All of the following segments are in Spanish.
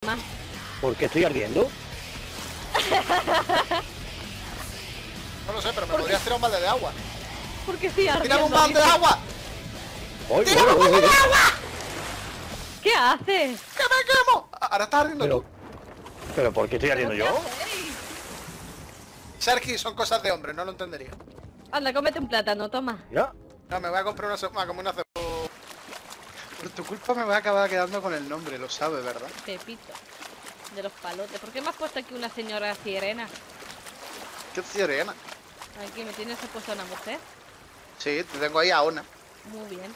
más. ¿Por qué estoy ardiendo? No lo sé, pero me podrías tirar un balde de agua. ¿Por qué estoy ardiendo? ¡Tírame un balde de agua! ¡Oye, ¡Tírame un balde de agua! ¿Qué haces? ¡Que me quemo! Ahora estás ardiendo tú. ¿Pero por qué estoy ardiendo yo? Sergi, son cosas de hombre, no lo entendería. Anda, cómete un plátano, toma. Mira, No, me voy a comprar como una cebolla. Por tu culpa me voy a acabar quedando con el nombre, lo sabes, ¿verdad? Pepito. De los palotes. ¿Por qué me has puesto aquí una señora sirena? ¿Qué sirena? Aquí me tienes puesto a una mujer. Sí, te tengo ahí a una. Muy bien.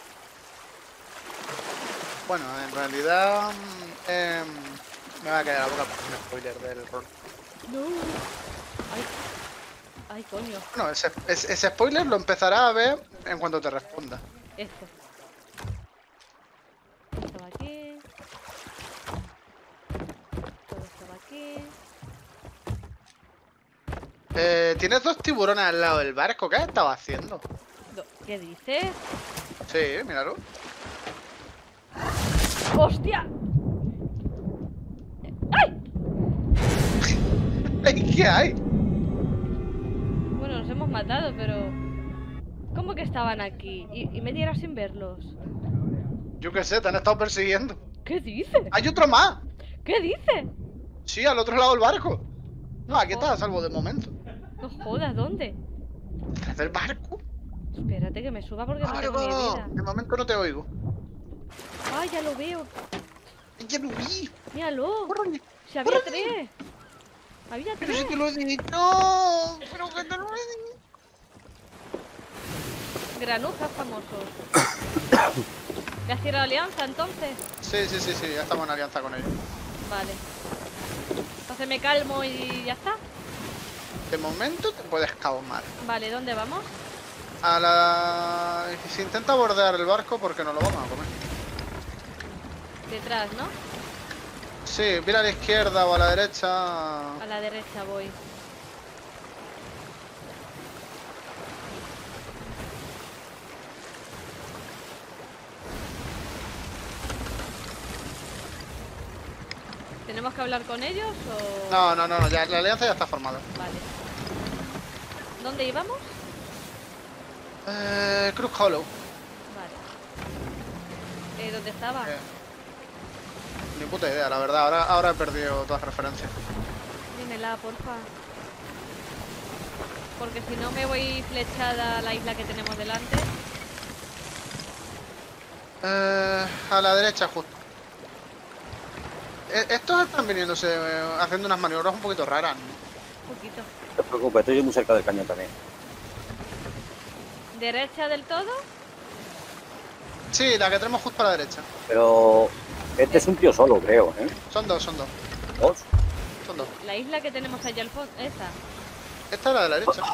Bueno, en realidad... me va a caer la boca por un spoiler del rol. No. Ay. Ay, coño. No, ese spoiler lo empezarás a ver en cuanto te responda. Esto. Estaba aquí. Todo estaba aquí. Tienes dos tiburones al lado del barco. ¿Qué has estado haciendo? ¿Qué dices? Sí, míralo. ¡Hostia! ¡Ay! ¿Qué hay? Bueno, nos hemos matado, pero... ¿Cómo que estaban aquí? Y me diera sin verlos. Yo qué sé, te han estado persiguiendo. ¿Qué dices? ¡Hay otro más! ¿Qué dices? Sí, al otro lado del barco. No Aquí estás a jodas. salvo de momento. No jodas, ¿dónde? ¿Detrás del barco? Espérate que me suba porque no tengo ni ¡Algo! vida. De momento no te oigo. ¡Ay, ya lo veo! ¡Ya lo vi! ¡Míralo! ¡Córrele! ¡Si había ¡Córrele! tres! ¡Había ¡Pero tres! si te lo he dicho! ¡No! ¡Pero que te lo he dicho! Granuzas famosos. ¿Le has tirado alianza entonces? Sí, ya estamos en alianza con ellos. Vale. Entonces me calmo y ya está. De momento te puedes calmar. Vale, ¿dónde vamos? A la... Si intenta bordear el barco porque no lo vamos a comer. Detrás, ¿no? Sí, mira a la izquierda o a la derecha. A la derecha voy. ¿Tenemos que hablar con ellos o...? No, ya, la alianza ya está formada. Vale. ¿Dónde íbamos? Cruz Hollow. Vale. ¿Dónde estaba? Ni puta idea, la verdad. Ahora he perdido todas las referencias. Dímela, porfa. Porque si no me voy flechada a la isla que tenemos delante. A la derecha justo. Estos están viniéndose, haciendo unas maniobras un poquito raras, ¿no? Un poquito. no te preocupes, estoy muy cerca del cañón también. ¿Derecha del todo? Sí, la que tenemos justo a la derecha. Pero este es un tío solo, creo, ¿eh? Son dos. ¿Dos? Son dos. La isla que tenemos allá al fondo. Esa. Esta es la de la derecha.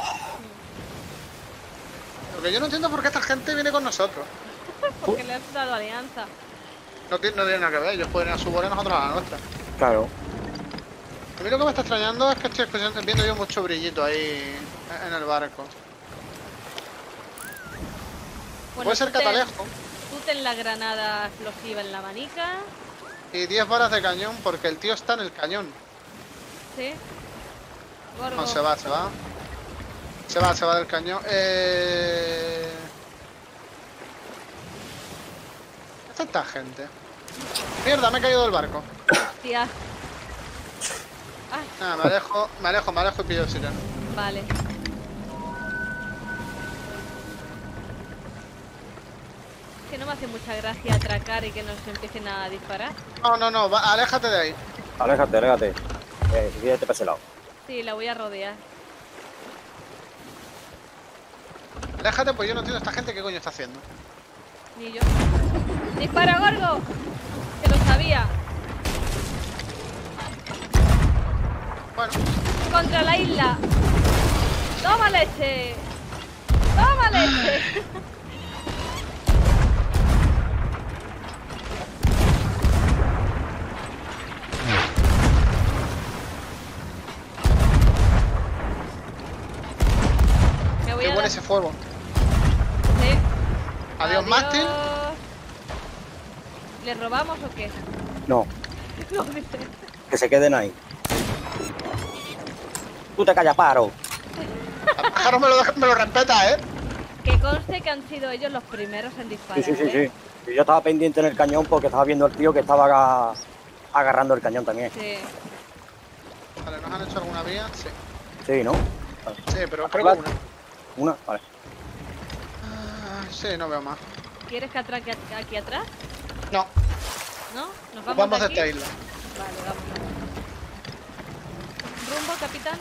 Lo que yo no entiendo es por qué esta gente viene con nosotros. Porque le has dado alianza. No tiene nada que ver, ellos pueden ir a su bola y nosotros a la nuestra. Claro. A mí lo que me está extrañando es que estoy viendo yo mucho brillito ahí en el barco. Bueno, Puede ser tú ten- catalejo. Tú ten la granada explosiva en la manica. Y 10 balas de cañón porque el tío está en el cañón. Sí. Gorgo. No, se va. Se va del cañón. Tanta gente. Mierda, me he caído del barco. Hostia. Ah, Nada, me alejo y pillo el sireno. vale. Que no me hace mucha gracia atracar y que nos empiecen a disparar. No, aléjate de ahí. Aléjate. Fíjate para ese lado. Sí, la voy a rodear. Aléjate, pues yo no entiendo esta gente qué coño está haciendo. Ni yo. ¡Dispara, Gorgo! Que lo sabía. Bueno, Contra la isla. ¡Toma leche! ¡Toma leche! Me voy qué a bueno dar... ese fuego. Sí. Adiós, mástil. ¿Le robamos o qué? No. No, dice. Que se queden ahí. Tú te callas, paro. El pájaro me lo respeta, ¿eh? Que conste que han sido ellos los primeros en disparar. Sí. Y yo estaba pendiente en el cañón porque estaba viendo al tío que estaba agarrando el cañón también. Sí. Vale, ¿nos han hecho alguna vía? Sí. Sí, ¿no? Sí, pero creo que una. Una, vale. Sí, no veo más. ¿Quieres que atraque aquí atrás? No, ¿No? ¿Nos vamos, vamos de aquí? esta isla. Vale, vamos. ¿Rumbo, capitán?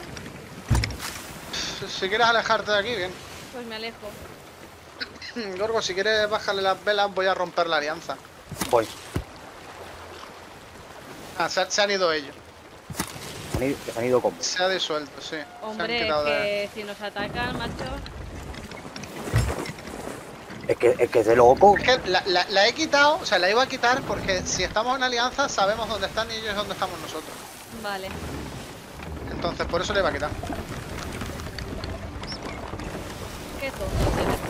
Si quieres alejarte de aquí, bien. Pues me alejo. Gorgo, si quieres bajarle las velas, voy a romper la alianza. Voy. Ah, se han ido ellos. Que se han ido como. Se ha disuelto, sí. Hombre, se han es quitado que si nos atacan, macho... Es que es de loco. Es que la he quitado, o sea, la iba a quitar porque si estamos en alianza sabemos dónde están y ellos dónde estamos nosotros. Vale. Entonces, por eso la iba a quitar. Qué tonto, de verdad.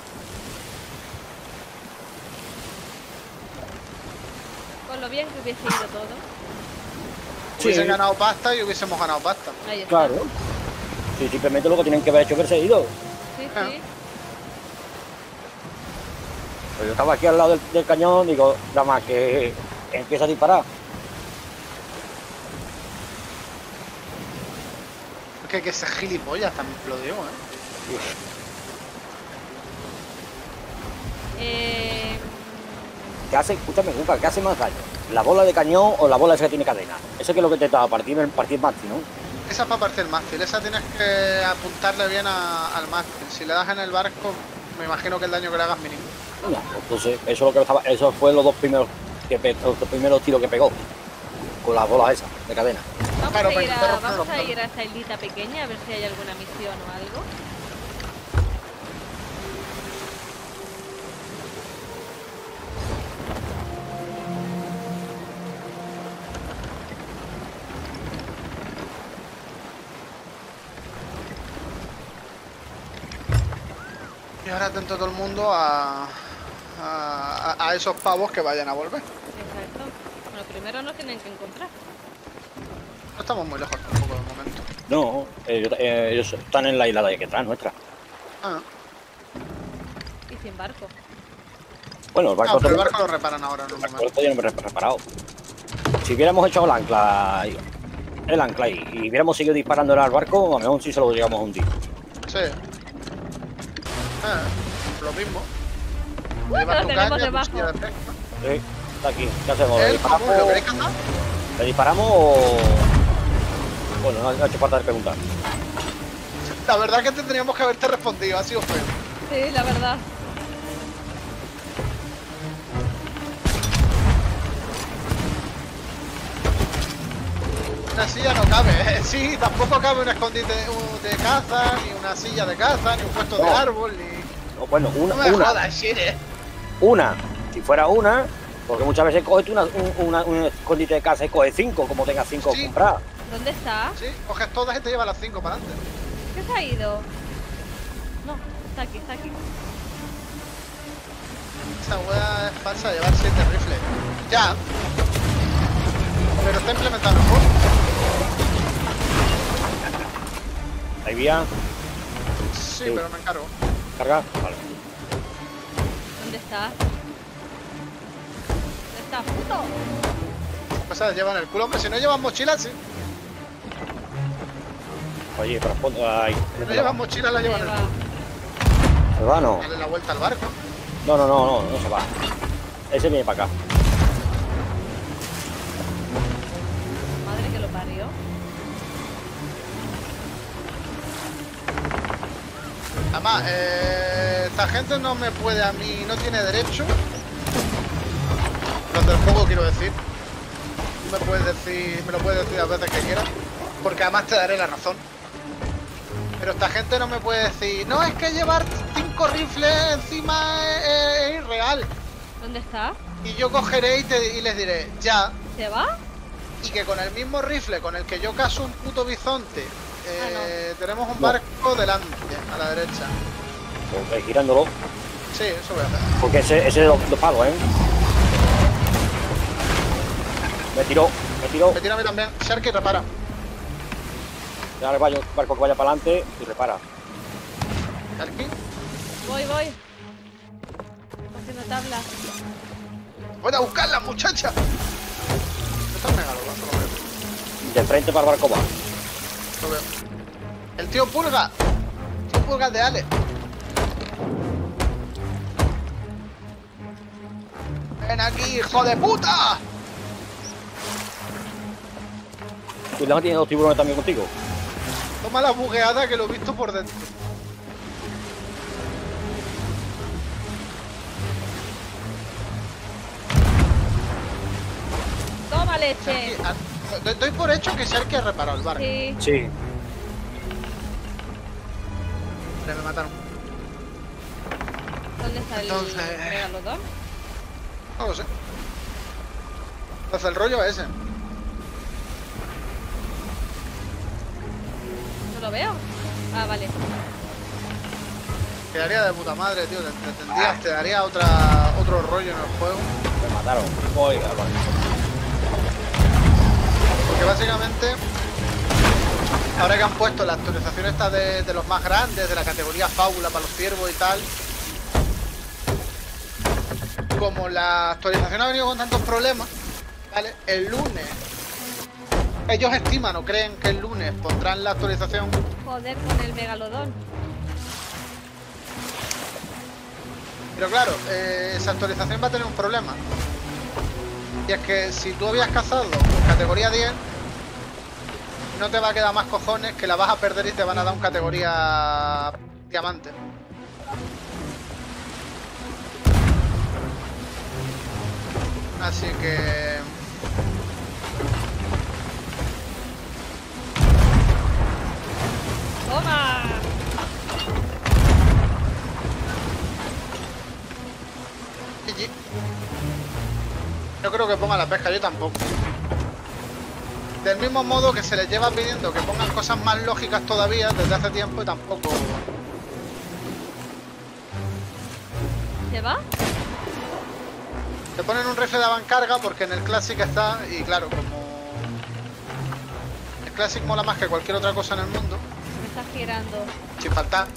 Con lo bien que hubiese ido todo. Sí. Hubiesen ganado pasta y hubiésemos ganado pasta. Ahí está. Claro. Sí, simplemente lo que tienen que haber hecho es haberse ido. Sí, Ah. sí. Pues yo estaba aquí al lado del cañón, digo, nada más que empieza a disparar. Que ese gilipollas también lo digo, ¿Qué hace? Escúchame, Juca, ¿qué hace más daño? ¿La bola de cañón o la bola esa que tiene cadena? Eso que es lo que te estaba partir mástil, ¿no? Esa es para partir el mástil, esa tienes que apuntarle bien al mástil. Si le das en el barco, me imagino que el daño que le hagas mínimo. No, entonces eso fue los dos primeros tiros que pegó. Con las bolas esas de cadena. Claro, Vamos pero a ir a esta islita pequeña a ver si hay alguna misión o algo. Y ahora atento todo el mundo a esos pavos que vayan a volver. Exacto. Bueno, primero nos tienen que encontrar. No estamos muy lejos tampoco de momento. No, ellos están en la isla de aquí atrás, nuestra. Ah, Y sin barco. Bueno, el barco, pero el barco lo reparan ahora en un el barco momento. todavía no me he reparado. Si hubiéramos echado el ancla y hubiéramos seguido disparando al barco, a lo mejor sí se lo llegamos a hundir. Sí. Lo mismo. Lo tenemos debajo. Sí, está aquí. ¿Qué hacemos? ¿Le ¿Lo disparamos, queréis cazar? ¿Le disparamos o...? Bueno, no ha hecho falta de preguntar. La verdad que tendríamos que haberte respondido, ha sido feo. Sí, la verdad. Una silla no cabe, ¿eh? Sí, tampoco cabe un escondite de caza, ni una silla de caza, ni un puesto de No. árbol, ni... No, bueno, No me jodas, Shire. una. Si fuera una, porque muchas veces coges tú un escondite de casa y coges 5, como tengas 5 Sí. compradas. ¿Dónde está? Sí, coges todas y te llevas las 5 para adelante. ¿Qué se ha ido? No, está aquí, está aquí. Esa wea es falsa, llevar 7 rifles. Ya. Pero está implementado mejor. Ahí vía, Sí, Sí. pero me encargo. carga. Vale. ¿Dónde está? ¿Dónde está, puto? Pues ¿sabes? Llevan el culo, hombre. Si no llevan mochilas, sí. Oye, pero ahí. Si no llevan mochilas, la llevan en el Va. culo. ¿Se va no? Dale la vuelta al barco. No se va. Ese viene para acá. Madre que lo parió. Además, esta gente no me puede a mí, no tiene derecho. Los del juego quiero decir. Me puedes decir, me lo puedes decir las veces que quieras. Porque además te daré la razón. Pero esta gente no me puede decir, no, es que llevar 5 rifles encima es irreal. ¿Dónde está? Y yo cogeré y les diré, ya. ¿Se va? Y que con el mismo rifle con el que yo caso un puto bisonte, tenemos un No. barco delante, a la derecha. Pues, girándolo. Sí, eso voy a hacer. Porque ese es de los palos, ¿eh? Me tiró. Me tiro. Me tira a mí también. Sharky, repara. Ya el barco que vaya para adelante y repara. Sharky. Voy. Haciendo tabla. Voy a buscarla, muchacha. Está el megalodón, lo veo. De frente para el barco va. Lo veo. El tío Pulga. El tío Pulga de Ale. Ven aquí, hijo de puta. Cuidado que tiene 2 tiburones también contigo. Toma la bugueada que lo he visto por dentro. Toma leche. Sharky, doy por hecho que Sharky ha reparado el barco. Sí. Sí. Me mataron. ¿Dónde está el Entonces- megalodón? No lo sé. Entonces el rollo es ese. No lo veo. Ah, vale. Quedaría de puta madre, tío. Te daría otro rollo en el juego. Me mataron. Oiga, vale. Porque básicamente, ahora que han puesto la actualización esta de los más grandes, de la categoría fábula para los ciervos y tal, como la actualización ha venido con tantos problemas, ¿vale? El lunes, ellos estiman o creen que el lunes pondrán la actualización. Joder con el megalodón. Pero claro, esa actualización va a tener un problema. Y es que si tú habías cazado con categoría 10, no te va a quedar más cojones, que la vas a perder y te van a dar un categoría diamante. Así que... ¡Toma! GG. No creo que ponga la pesca, yo tampoco. Del mismo modo que se les lleva pidiendo que pongan cosas más lógicas todavía desde hace tiempo y tampoco... ¿Se va? Te ponen un rifle de avancarga porque en el Classic está, y claro, como... El Classic mola más que cualquier otra cosa en el mundo, Me está girando. sin faltar.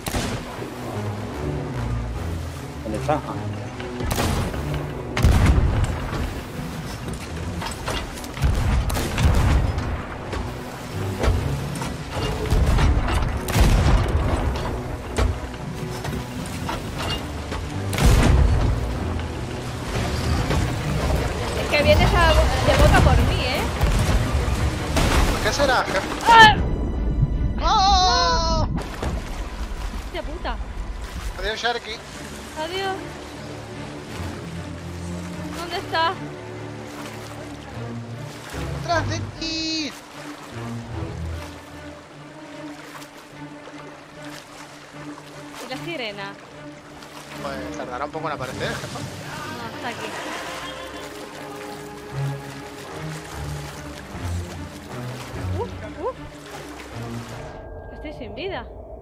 ¿Dónde está? Ah. Es que vienes de boca por mí, ¿eh? ¿Qué será, jefe? ¡Ah! ¡Oh! ¡Hostia puta! Adiós, Sharky. Adiós. ¿Dónde está? ¡Tras de ti! ¿Y la sirena? Pues tardará un poco en aparecer, jefe. No, está aquí. Estoy sin vida.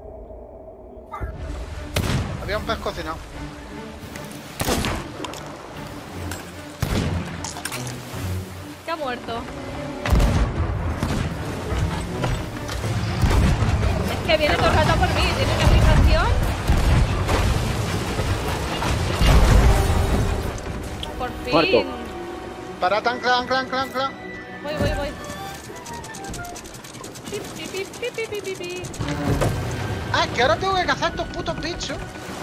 Había un pez cocinado. Que ha muerto. Es que viene todo el rato por mí. Tiene una aplicación. Por fin. Muerto. Para tan clan. Voy. Pi. Ah, que ahora tengo que cazar estos putos bichos.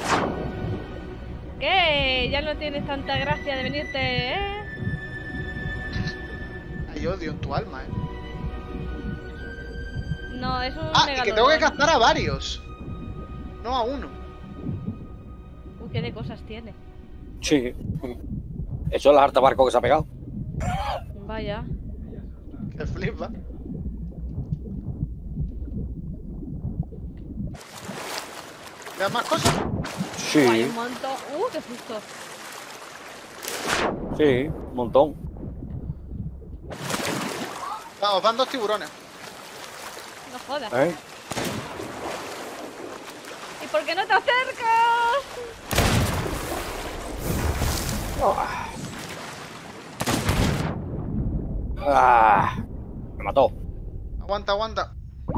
¿Qué? Ya no tienes tanta gracia de venirte, ¿eh? Hay odio en tu alma, No, es un Ah, y que tengo que megalodón. cazar a varios. No a uno. Uy, qué de cosas tiene. Sí. Eso es la harta barco que se ha pegado. Vaya. Que flipa. ¿Veas más cosas? Hay Sí, un montón. Qué susto. sí, un montón. Vamos, van 2 tiburones. No jodas. ¿Eh? ¿Y por qué no te acercas? Ah, me mató. Aguanta, aguanta.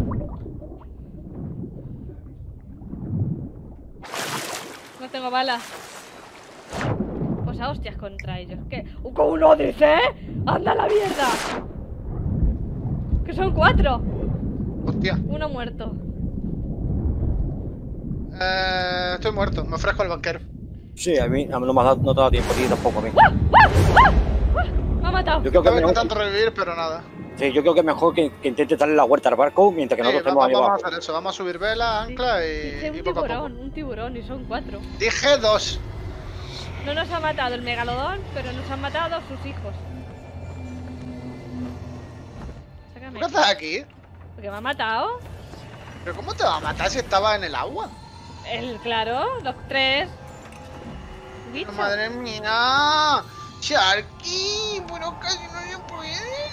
No tengo balas. Pues a hostias contra ellos. ¿Qué? ¿Cómo no dice? ¡Anda a la mierda! Que son 4. Hostia. Uno muerto. Estoy muerto. Me ofrezco al banquero. Sí, a mí no me ha dado, no te ha dado tiempo, a ti tampoco a mí. Me ha matado. Yo creo que Estaba es mejor, intentando revivir, pero nada. sí, yo creo que es mejor que intente darle la vuelta al barco mientras que Sí, nosotros estemos ahí vamos a abajo. hacer eso. Vamos a subir vela, ancla Dice y un poco a poco. tiburón, un tiburón, y son 4. Dije 2. No nos ha matado el megalodón, pero nos han matado sus hijos. Sácame. ¿Por qué estás aquí? Porque me ha matado. ¿Pero cómo te va a matar si estaba en el agua? Claro, los 3. Bichos. ¡Madre mía! ¡Sharky! Bueno, casi no se puede.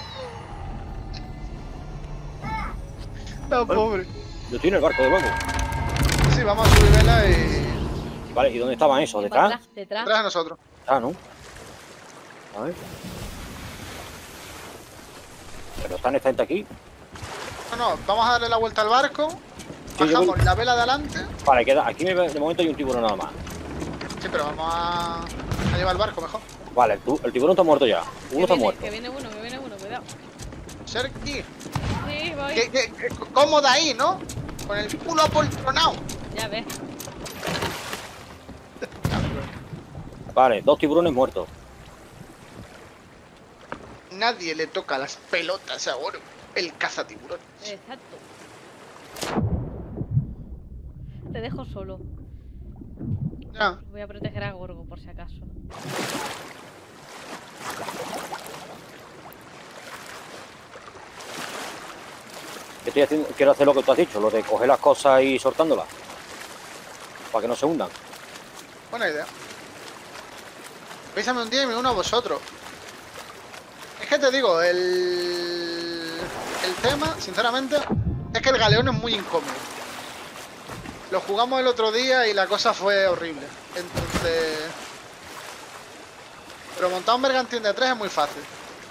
No, pobre. Yo estoy en el barco de nuevo. Sí, vamos a subir vela y... Vale, ¿y dónde estaban esos? ¿Detrás? Detrás. Detrás de nosotros. Ah, ¿no? A ver. Pero están esta gente aquí. No, vamos a darle la vuelta al barco. Sí, yo Bajamos voy- la vela de adelante. Vale, queda, aquí de momento hay un tiburón nada más. Sí, pero vamos a llevar el barco mejor. Vale, el tiburón está muerto ya. Uno está muerto. Que viene uno, cuidado. Sharky, Sí, voy. qué cómoda ahí, ¿no? Con el culo apoltronado. Ya ves. Vale, 2 tiburones muertos. Nadie le toca las pelotas a Oro, el cazatiburón. Exacto. Te dejo solo. Ya. Voy a proteger a Gorgo por si acaso. Estoy haciendo, quiero hacer lo que tú has dicho, lo de coger las cosas y soltándolas. Para que no se hundan. Buena idea. Písame un día y me uno a vosotros. Es que te digo, el tema, sinceramente, es que el galeón es muy incómodo. Lo jugamos el otro día y la cosa fue horrible. Entonces... Pero montar un bergantín de 3 es muy fácil.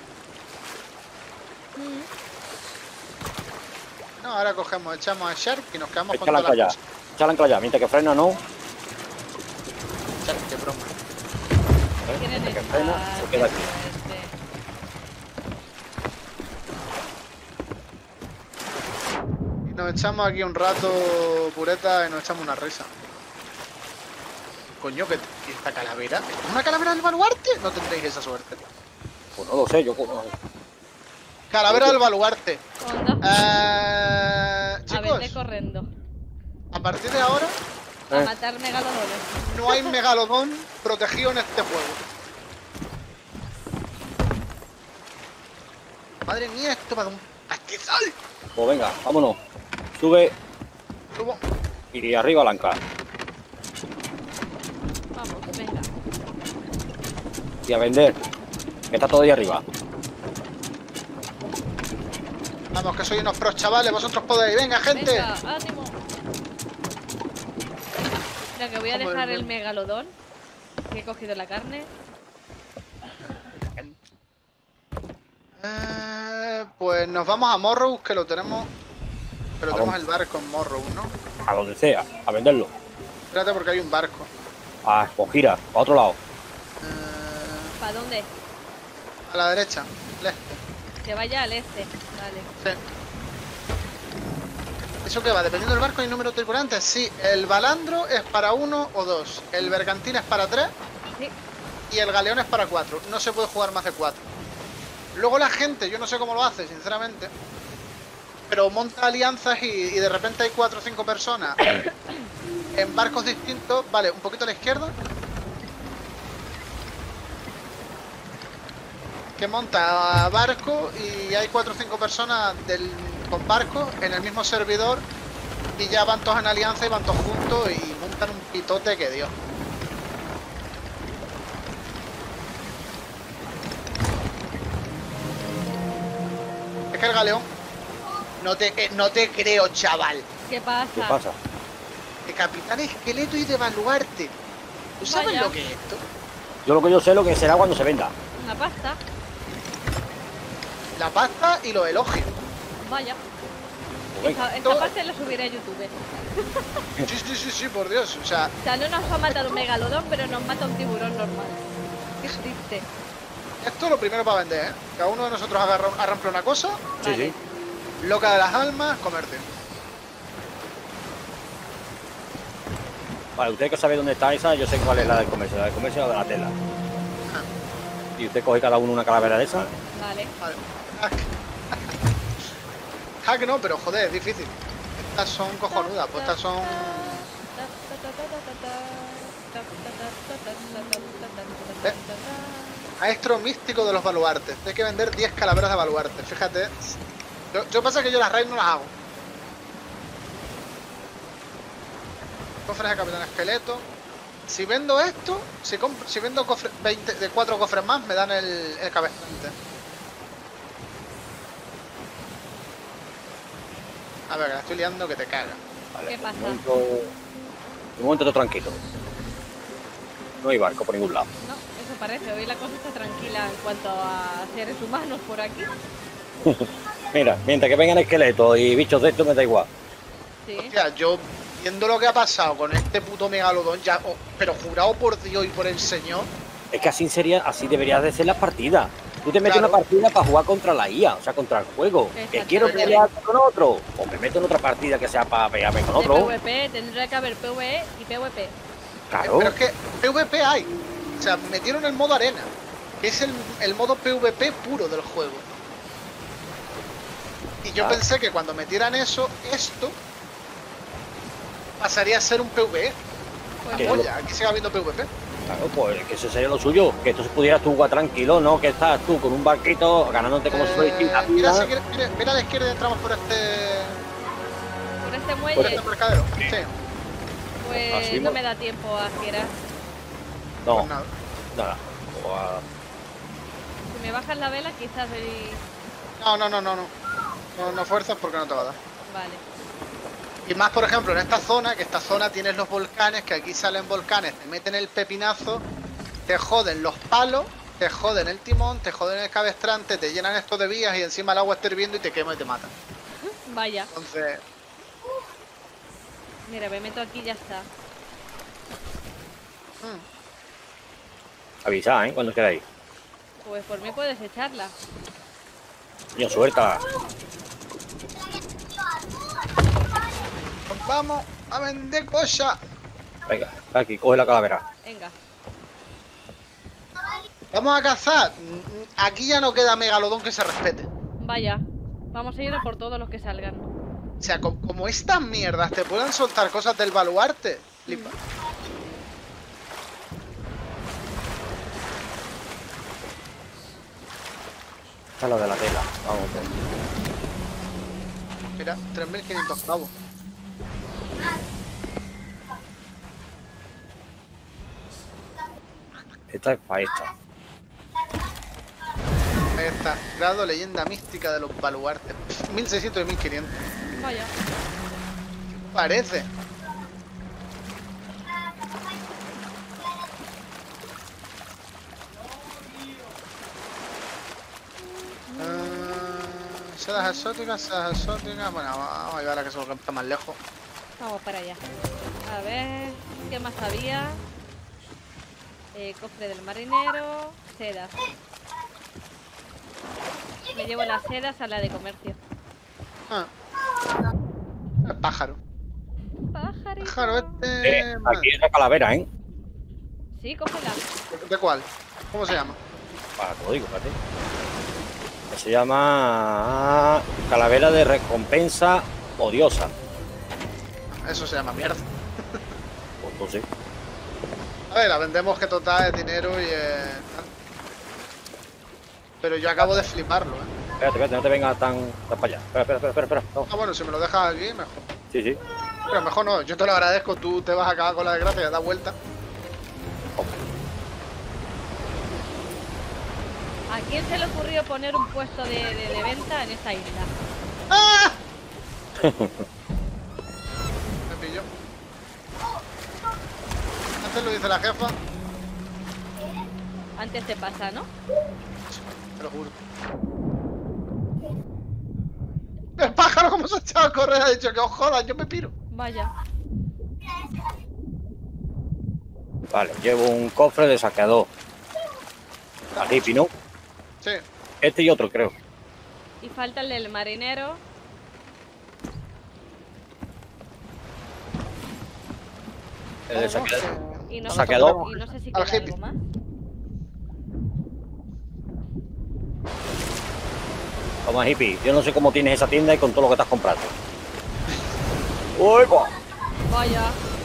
No, ahora cogemos, echamos a Shark y nos quedamos con Echa la todas las ancla ya. cosas. Echa la ancla ya. Mientras que frena, no. Shark, qué broma. ¿Quieren Mientras que echar? frena, se queda aquí. Y nos echamos aquí un rato pureta y nos echamos una risa. Coño, que esta calavera. ¿Es una calavera del baluarte? No tendréis esa suerte. Pues no lo sé, yo... Calavera del baluarte. Onda. A Chicos, vete corriendo. a partir de ahora A Eh. matar megalodones. no hay megalodón protegido en este juego. Madre mía, esto va a dar un pastizal. Pues venga, vámonos. Sube Subo. y arriba la ancla. Vamos, venga. Y a vender. Que está todo ahí arriba. Vamos, que soy unos pros chavales, vosotros podéis. Venga, gente. Venga, ánimo. Mira, que voy a Vamos, dejar bien. el megalodón. Que he cogido la carne. Pues nos vamos a Morrow, que lo tenemos. Pero Vamos. tenemos el barco en Morrow, ¿no? A donde sea, a venderlo. Espérate porque hay un barco. Ah, pues gira, a otro lado. ¿Para dónde? A la derecha, al este. Que vaya al este. Vale. Sí. ¿Eso qué va? Dependiendo del barco y el número de tripulantes. Sí, el balandro es para 1 o 2. El bergantín es para 3. Sí. Y el galeón es para 4. No se puede jugar más de 4. Luego la gente, yo no sé cómo lo hace, sinceramente. Pero monta alianzas y de repente hay 4 o 5 personas en barcos distintos. Vale, un poquito a la izquierda. Que monta barco y hay 4 o 5 personas con barcos en el mismo servidor. Y ya van todos en alianza y van todos juntos y montan un pitote que Dios. Es que el galeón... No te creo, chaval. ¿Qué pasa? ¿Qué pasa? De Capitán Esqueleto y de Baluarte. ¿Tú sabes Vaya. lo que es esto? Yo lo que yo sé lo que será cuando se venda. Una pasta. la pasta y los elogios. Vaya. Pues Esta todo- parte la subiré a YouTube. Sí, por Dios. O sea, O sea, no nos ha matado un megalodón, pero nos mata un tiburón normal. Qué triste. esto es lo primero para vender, ¿eh? Cada uno de nosotros arranca una cosa, Sí, Vale. sí. loca de las almas, comerte. Vale, usted que sabe dónde está esa, yo sé cuál es la del comercio. La del comercio es la de la tela. Y usted coge cada uno una calavera de esa. Vale. Vale. Hack no, pero joder, es difícil. Estas son cojonudas, pues estas son... Maestro místico de los baluartes. Hay que vender 10 calaveras de baluartes, fíjate. Yo pasa que yo las raids no las hago. Cofres de Capitán Esqueleto. Si vendo esto, si vendo 20, de 4 cofres más, me dan el cabezante. A ver, que la estoy liando que te caga. Vale, ¿Qué pasa? Un momento todo tranquilo. No hay barco por ningún lado. No, eso parece. Hoy la cosa está tranquila en cuanto a seres humanos por aquí. Mira, mientras que vengan esqueletos y bichos de estos me da igual. Sí. Hostia, yo viendo lo que ha pasado con este puto megalodón, ya, pero jurado por Dios y por el Señor, Es que así deberías de ser las partidas. Tú te metes Claro. una partida para jugar contra la IA, o sea, contra el juego. Que Exactamente. quiero pelear con otro. O me meto en otra partida que sea para pelearme con De otro. PvP tendría que haber PvE y PvP. Claro. pero es que PvP hay. O sea, metieron el modo arena, que es el modo PvP puro del juego. Y yo Claro. pensé que cuando metieran eso, esto pasaría a ser un PvE. Pues ¿Qué? no. Oye, aquí sigue habiendo PvP. Claro, pues que eso sería lo suyo. Que esto se pudieras tú jugar tranquilo, ¿no? Que estás tú con un barquito ganándote como si fuera la Mira, vida. si quieres, mira a la izquierda y entramos por este Por este muelle, embarcadero. Sí, pues Así no no. me da tiempo a girar. No, pues nada. nada. O a- Si me bajas la vela, quizás el... No fuerzas porque no te va a dar. Vale. Y más, por ejemplo, en esta zona, que esta zona tienes los volcanes, que aquí salen volcanes, te meten el pepinazo, te joden los palos, te joden el timón, te joden el cabestrante, te llenan esto de vías y encima el agua está hirviendo y te quema y te mata. Vaya. Entonces, Mira, me meto aquí y ya está. Avisa, ¿eh? Cuando queráis. Pues por mí puedes echarla. Yo suelta. pues vamos a vender cosas. Venga, aquí, coge la calavera. Venga. Vamos a cazar. Aquí ya no queda megalodón que se respete. Vaya. Vamos a ir a por todos los que salgan. O sea, como estas mierdas te puedan soltar cosas del baluarte. Flipa. Esta es la de la tela. Vamos, pues. Mira, 3.500 pavos. Esta es para esta. Ahí está. Grado leyenda mística de los baluartes. 1.600 y 1.500. Vaya. Parece. Sedas exóticas, sedas exóticas. Bueno, vamos a llevar a que se está más lejos. Vamos para allá. A ver, ¿qué más había? Cofre del marinero, sedas. Me llevo las sedas a la de comercio. Ah. El pájaro. Pajarito. Pájaro este. Aquí es la calavera, ¿eh? Sí, cógela. ¿De cuál? ¿Cómo se llama? Para, te lo digo, espérate. Se llama calavera de recompensa odiosa. Eso se llama mierda. Pues no sé. A ver, la vendemos que total es dinero y tal. Pero yo acabo de fliparlo, Espérate, no te vengas tan para allá. Espera. No. Ah, bueno, si me lo dejas aquí, mejor. Sí. Pero mejor no, yo te lo agradezco, tú te vas a acabar con la desgracia y das vuelta. ¿A quién se le ocurrió poner un puesto de venta en esta isla? ¡Ah! Me pilló. Antes lo dice la jefa, Antes te pasa, ¿no? te lo juro. El pájaro como se ha echado a correr ha dicho que os jodan, yo me piro. Vaya. Vale, llevo un cofre de saqueador. Al hippie, ¿no? Sí. Este y otro, creo. Y falta el del marinero. El de saqueador. Y no, Saqueador. y no sé si Al queda hippie. algo más. Toma, hippie. Yo no sé cómo tienes esa tienda y con todo lo que te has comprado. ¡Uy, buah! Vaya.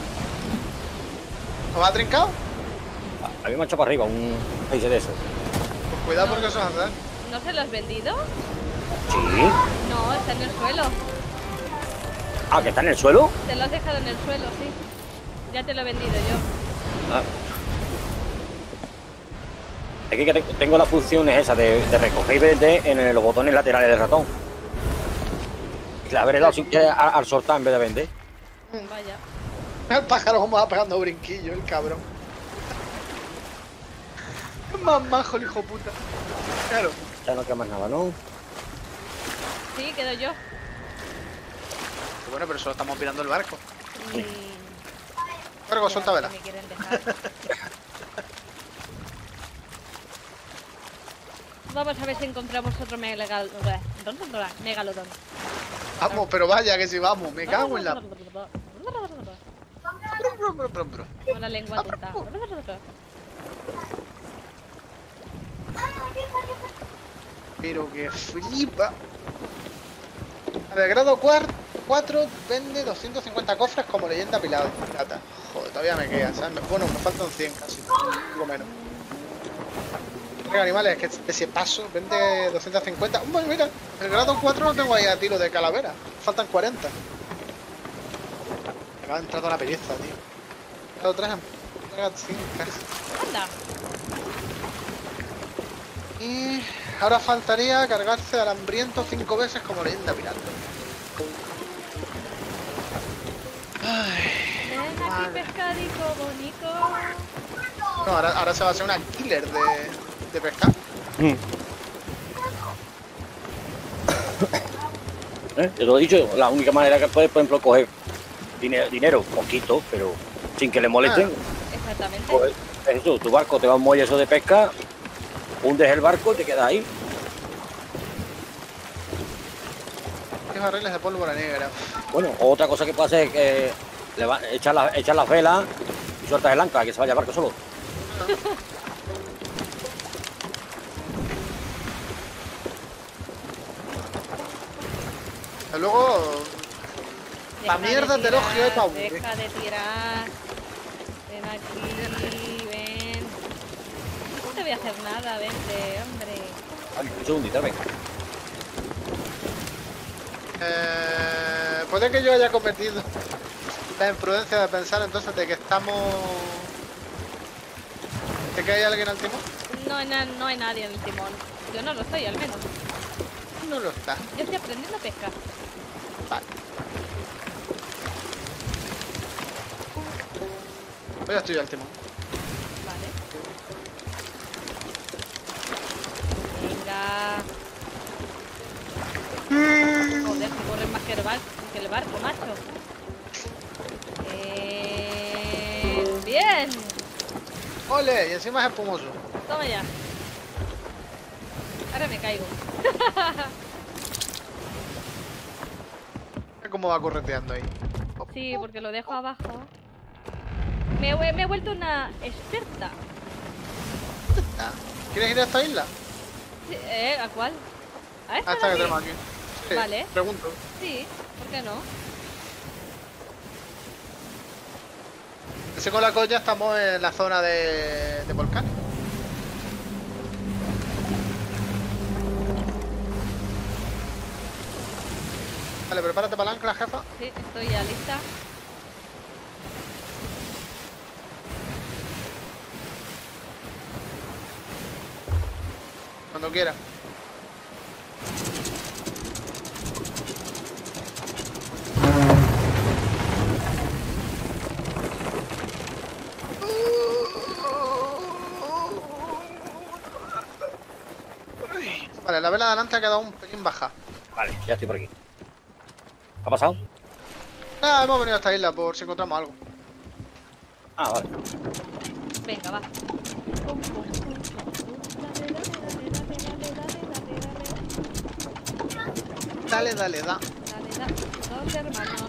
¿Os ha trincado? A mí me ha echado para arriba un país de eso. Pues cuidado porque eso es hacer. ¿No se lo has vendido? Sí. No, está en el suelo. Ah, que está en el suelo. Te lo has dejado en el suelo, sí. Ya te lo he vendido yo. Ah. Aquí que tengo las funciones esas de recoger y vender en los botones laterales del ratón. La habré dado sin querer al soltar en vez de vender. Vaya. El pájaro como va pegando brinquillo, el cabrón. Es más majo el hijo puta. Claro. Ya no queda más nada, ¿no? Sí, quedo yo. Bueno, pero solo estamos mirando el barco. Mm, Cargo, ya, suelta vela. me quieren dejar. Vamos a ver si encontramos otro megalodón. Vamos, pero vaya que si vamos, me cago en la... Con la lengua tonta. Pero que flipa. A ver, grado 4 vende 250 cofres como leyenda pirata. Joder, todavía me queda, ¿sabes? Bueno, me faltan 100 casi, algo menos. Qué animales, que ese paso vende 250. Bueno, mira, el grado 4 lo tengo ahí a tiro de calavera. Faltan 40. Me va a entrar toda la pereza, tío. Grado 3 Anda. Y ahora faltaría cargarse al hambriento 5 veces como leyenda pirata. Ven aquí, pescadico bonito. No, ahora se va a hacer una killer de pescar. Te lo he dicho, la única manera que puedes, por ejemplo, coger dinero, poquito, pero sin que le molesten. Exactamente. Pues eso, tu barco te va a un muelle eso de pesca, hundes el barco y te quedas ahí. 10 barriles de pólvora negra. Bueno, otra cosa que puedes hacer es que echar las velas y sueltas el ancla, que se vaya el barco solo. Y luego, la mierda de elogio es pa' Deja de tirar. Ven aquí, ven. No te voy a hacer nada, vente, hombre. Vale, un segundito, venga. Puede que yo haya cometido la imprudencia de pensar entonces de que estamos... ¿De que hay alguien al timón? No hay nadie en el timón. Yo no lo estoy, al menos. No lo está. Yo estoy aprendiendo a pescar. Vale. Pues ya estoy yo al timón. Vale. Venga. Joder, que corren más que el barco, macho. Bien. ¡Ole! Y encima es espumoso. Toma ya. Ahora me caigo. Mira cómo va correteando ahí. Sí, porque lo dejo abajo. Me he vuelto una experta. Ah, ¿quieres ir a esta isla? Sí, ¿a cuál? ¿A A esta esta de que aquí? tenemos aquí. Sí, Vale. pregunto. Sí, ¿por qué no? Ese con la colla estamos en la zona de volcán. Vale, prepárate para el ancla, jefa. Sí, estoy ya lista. Cuando quiera. Vale, la vela de adelante ha quedado un pelín baja. Vale, ya estoy por aquí. ¿Ha pasado? Nada, hemos venido a esta isla por si encontramos algo. Ah, vale. Venga, va. Pum, pum, pum, pum, pum. Dale, dale, da. Dale, da. Dos hermanos.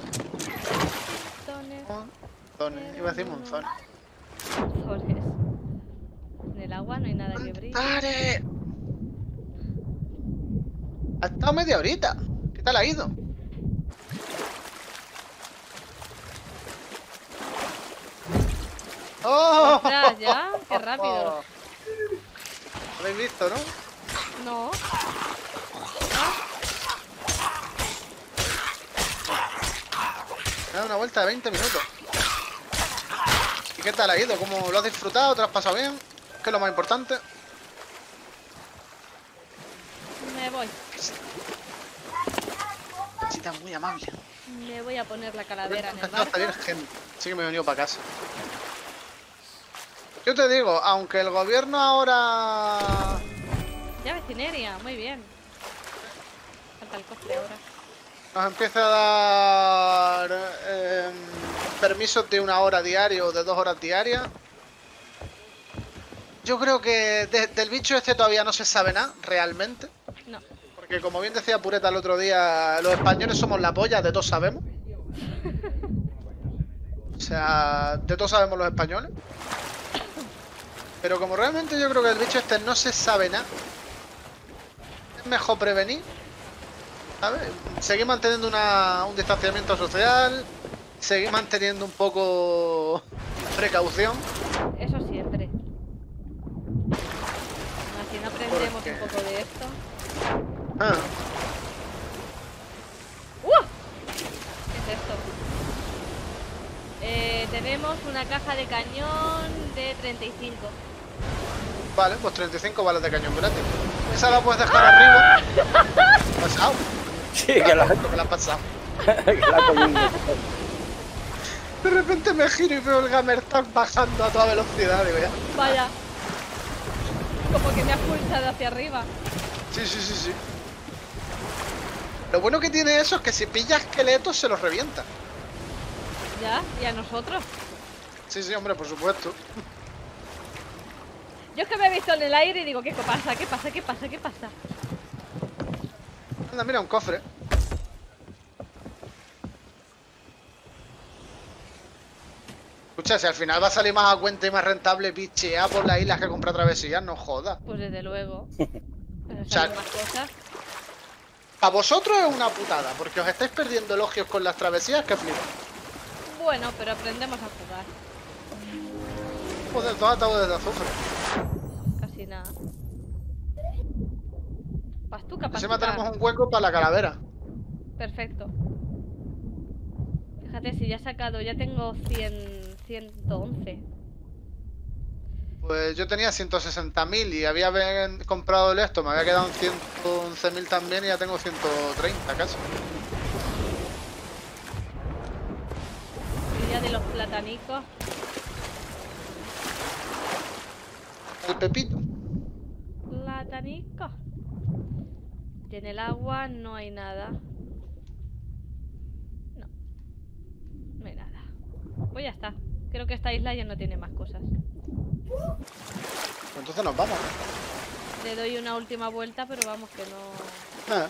Monzones, iba a decir monzones. Monzones. En el agua no hay nada que brille. ¡Pare! Ha estado media horita. ¿Qué tal ha ido? ¡Oh! Ostras, ya, qué rápido. ¿Lo habéis visto, no? No. Me ha dado una vuelta de 20 minutos. ¿Y qué tal ha ido? ¿Cómo lo has disfrutado? ¿Te lo has pasado bien? ¿Qué es lo más importante? Me voy. Chica muy amable. Me voy a poner la calavera en el Está barco. bien, gente. Sí que me he venido para casa. Yo te digo, aunque el gobierno ahora... Ya, vecinería, muy bien. Falta el cofre ahora. nos empieza a dar permisos de 1 hora diaria o de 2 horas diarias. Yo creo que del bicho este todavía no se sabe nada, realmente. No. Porque como bien decía Pureta el otro día, los españoles somos la polla, de todos sabemos. O sea, de todos sabemos los españoles. Pero como realmente yo creo que del bicho este no se sabe nada, es mejor prevenir, ¿sabes? Seguir manteniendo un distanciamiento social, seguir manteniendo un poco precaución. Eso siempre. Así no aprendemos ¿Por qué? un poco de esto. Ah, ¿Qué es esto? Tenemos una caja de cañón de 35. vale, pues 35 balas de cañón gratis. Esa la puedes dejar arriba. ¿Pasado? Sí, que la, Lo que la ha pasado. que la cogiendo. De repente me giro y veo el Gamer Tank bajando a toda velocidad, digo ya. Vaya. Como que me ha pulsado hacia arriba. Sí, sí, sí, sí. Lo bueno que tiene eso es que si pilla esqueletos se los revienta. Ya, y a nosotros. Sí, sí, hombre, por supuesto. Yo es que me he visto en el aire y digo, ¿qué pasa? ¿Qué pasa? ¿Qué pasa? ¿Qué pasa? Anda, mira, un cofre. Escucha, si al final va a salir más a cuenta y más rentable bichear por las islas que comprar travesías, no jodas. Pues desde luego. Pero sea, salen más cosas. Para vosotros es una putada, porque os estáis perdiendo elogios con las travesías que flipan. Bueno, pero aprendemos a jugar. Joder, 2 ataúdes de azufre. Casi nada. Pastuca, Encima pastuca. tenemos un hueco para la calavera. Perfecto. Fíjate, si ya he sacado, ya tengo 111. Pues yo tenía 160.000 y había comprado el esto, me había quedado en 111.000 también y ya tengo 130 casi. Y ya de los platanicos. El pepito. Platanicos. Y en el agua no hay nada. No. No hay nada. Pues ya está. Creo que esta isla ya no tiene más cosas. Pues entonces nos vamos. Le doy una última vuelta, pero vamos que no... Ah.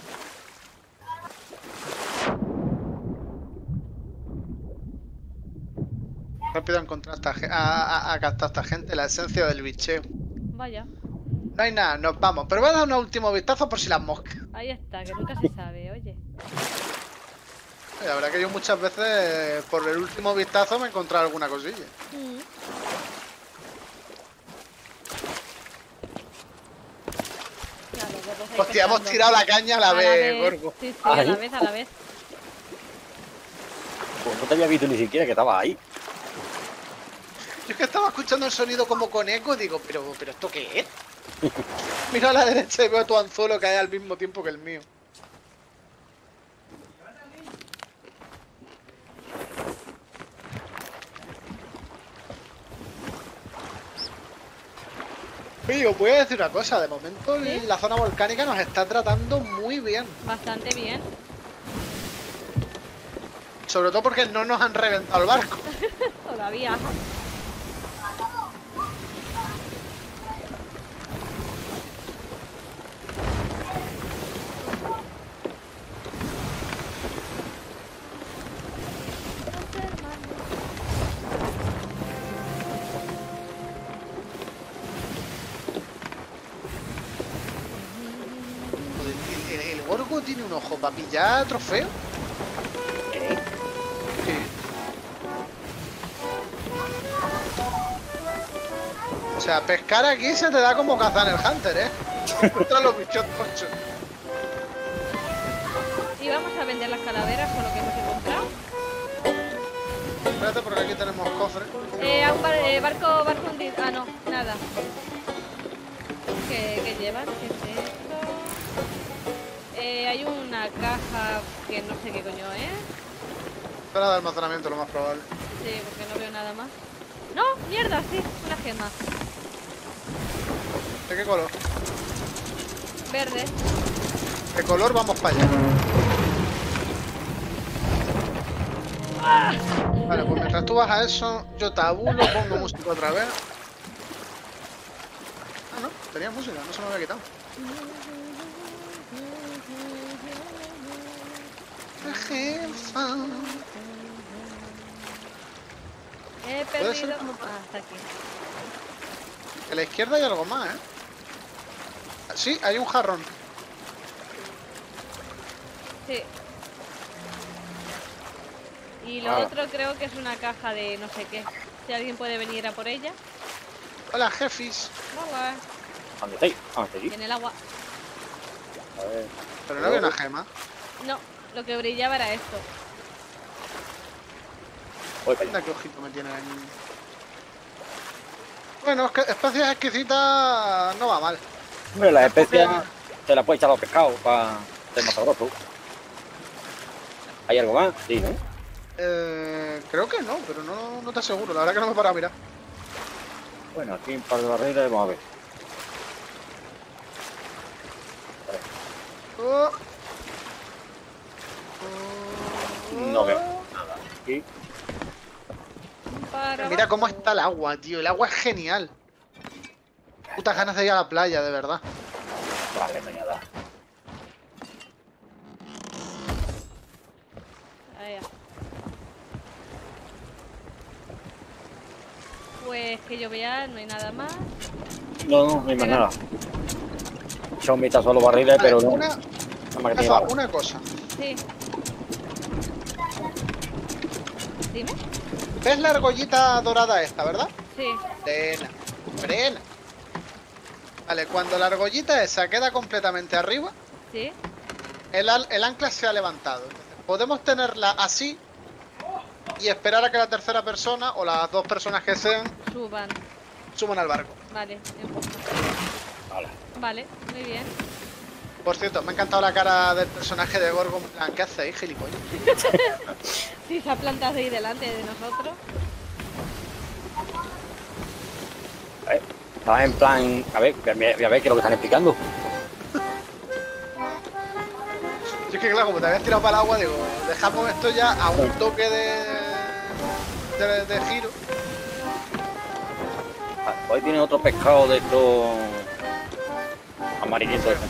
Rápido encontrar a captar a esta gente la esencia del bicheo. Vaya. No hay nada, nos vamos. Pero voy a dar un último vistazo por si las moscas. Ahí está, que nunca se sabe, oye. La verdad que yo muchas veces por el último vistazo me he encontrado alguna cosilla. Mm. Claro, los dos ahí Hostia, hemos pescando. tirado la caña a la vez, Gorgo. Sí, sí, a la Ahí. vez, a la vez. Pues no te había visto ni siquiera que estaba ahí. Yo es que estaba escuchando el sonido como con eco y digo, pero ¿esto qué es? Miro a la derecha y veo tu anzuelo caer al mismo tiempo que el mío. Oye, os voy a decir una cosa, de momento ¿Sí? la zona volcánica nos está tratando muy bien. Bastante bien. Sobre todo porque no nos han reventado el barco. Todavía. El Gorgo tiene un ojo para pillar trofeo. ¿Qué? Sí. O sea, pescar aquí se te da como cazar en el Hunter, ¿eh? Encuentras los bichos tochos. Y vamos a vender las calaveras con lo que hemos encontrado. Espérate porque aquí tenemos cofres. A un barco hundido. Ah, no, nada. ¿Qué llevan? ¿Qué es esto? Hay una caja que no sé qué coño es. Zona de almacenamiento, lo más probable. Sí, porque no veo nada más. ¡No! ¡Mierda! Sí, una gema. ¿De qué color? Verde. ¿De color? Vamos para allá. Vale, pues mientras tú vas a eso, yo tabulo, pongo música otra vez. Ah, no, tenía música, no se me había quitado. La jefa. He Puede ser perdido. como- Ah, está aquí. A la izquierda hay algo más, ¿eh? Sí, hay un jarrón. Sí. Y lo Vale. otro creo que es una caja de no sé qué. Si alguien puede venir a por ella. Hola, jefis. Hola. ¿Dónde estáis? Ah, estoy aquí. En el agua. A ver. Pero no había una gema. No, lo que brillaba era esto. Voy para allá. Anda, qué ojito me tiene la niña. Bueno, es que especies exquisitas no va mal. Hombre, las especias te las puedes echar a los pescados para ser más sabroso. ¿Hay algo más? Sí, ¿no? Creo que no, pero no te aseguro. La verdad que no me para a mirar. Bueno, aquí un par de barriles, vamos a ver. Oh. No veo nada. Aquí. Mira cómo está el agua, tío. El agua es genial. Putas ganas de ir a la playa, de verdad. Vale, me voy a dar. Ahí ya. Pues que yo vea, no hay nada más. No hay más nada. He echado un vistazo a los barriles, Vale, pero no. una, No me ha Rafa, quedado. una cosa. Sí. Dime. ¿Ves la argollita dorada esta, verdad? Sí. Frena. Frena. Vale, cuando la argollita esa queda completamente arriba, Sí. el ancla se ha levantado. Podemos tenerla así y esperar a que la tercera persona o las dos personas que sean Suban. suban al barco. Vale. Vale. Vale, muy bien. Por cierto, me ha encantado la cara del personaje de Gorgon. En plan, ¿qué hacéis, gilipollas? Si se ha plantado ahí delante de nosotros. Estás en plan. A ver, voy a ver qué es lo que están explicando. Yo es que claro, como te habías tirado para el agua, digo, dejamos esto ya a un toque de giro. Hoy tiene otro pescado de estos amarillitos. Sí.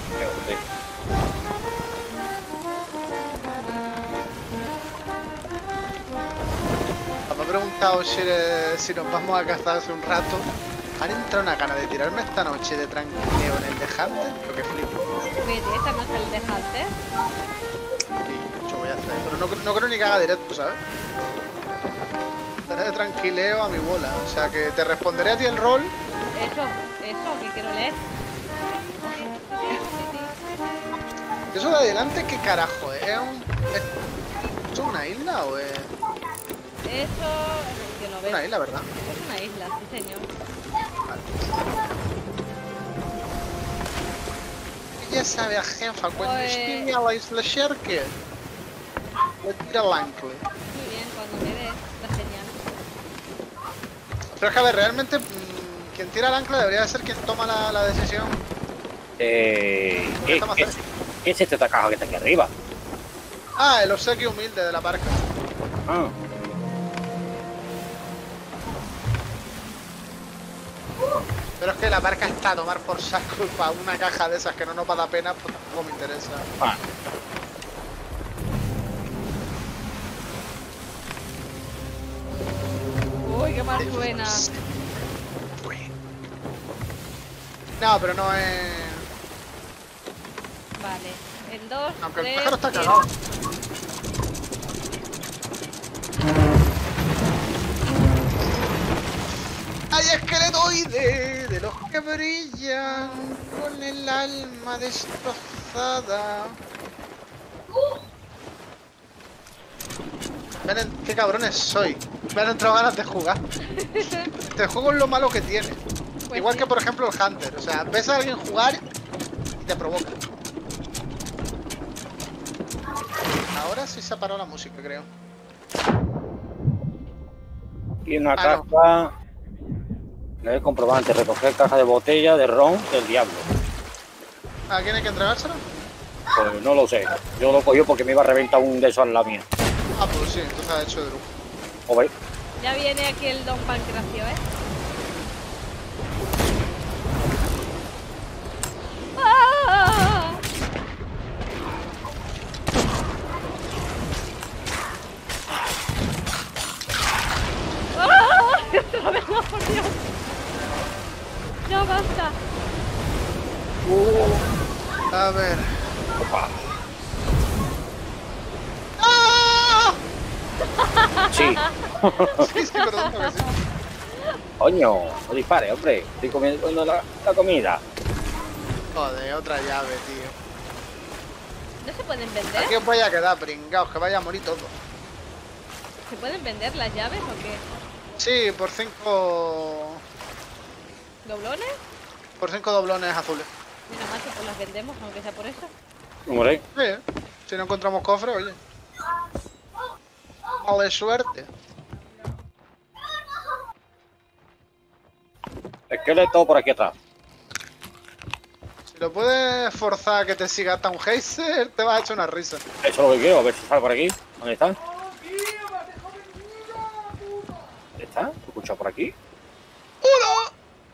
Me he preguntado si nos vamos a cazar hace un rato. ¿Han entrado una gana de tirarme esta noche de tranquileo en el de Hunter? Lo que flipo. Vete, esta no es el de Hunter. Sí, yo voy a hacer. Pero no creo ni que haga directo, ¿sabes? Estaré de tranquileo a mi bola. O sea que te responderé a ti el rol. Eso, que quiero leer. Eso de adelante, ¿qué carajo es? ¿Es una isla o es Eso, yo no veo. una isla, verdad? Es una isla, sí señor. Ya sabe a jefa, cuando Pues- esté a la isla Sherke, le tira el ancla. Muy bien, cuando me des la señal. Pero es que a ver, realmente quien tira el ancla debería de ser quien toma la decisión. ¿Qué Estamos a hacer. es esta caja que está aquí arriba? Ah, el obsequio humilde de la barca. Ah, Pero es que la marca está a tomar por saco y para una caja de esas que no nos va a dar pena, pues tampoco me interesa. ah. Uy, qué mal suena. Uy. No, pero no es... Vale, en 2, Aunque el 3, pájaro está cagado. Hay esqueletoides de los que brillan con el alma destrozada. Ven, qué cabrones soy. Me han entrado ganas de jugar. Este juego es lo malo que tiene. Pues Igual sí. que por ejemplo el Hunter. O sea, ves a alguien jugar y te provoca. Ahora sí se ha parado la música, creo. Y una Ah, no. caja de comprobante, recoger caja de botella de ron del diablo. ¿A quién hay que entregárselo? Pues no lo sé. Yo lo cogí porque me iba a reventar un de esos en la mía. Ah, pues sí, entonces ha hecho de lujo. Joder, Ya viene aquí el Don Pancracio, ¿eh? ¡Ah! ¡Ah! ¡Otra vez no, por Dios! ¡Ya basta! A ver. opa. ¡Ah! Sí. Sí, sí, perdón, que sí. Coño, no dispare, hombre. Estoy comiendo la comida. Joder, otra llave, tío. ¿No se pueden vender? Aquí os voy a quedar, pringaos, que vaya a morir todo. ¿Se pueden vender las llaves o qué? Sí, por 5 ¿Doblones? doblones azules. Mira, macho, pues las vendemos, aunque sea por eso. Hombre, Sí, ¿eh? Si no encontramos cofre, oye. Mala suerte. esqueleto por aquí atrás. Si lo puedes forzar a que te siga hasta un geyser, te vas a echar una risa. Eso es lo que quiero, a ver si sale por aquí. ¿Dónde está? ¿Dónde está? ¿Lo he escuchado por aquí? ¡Hola!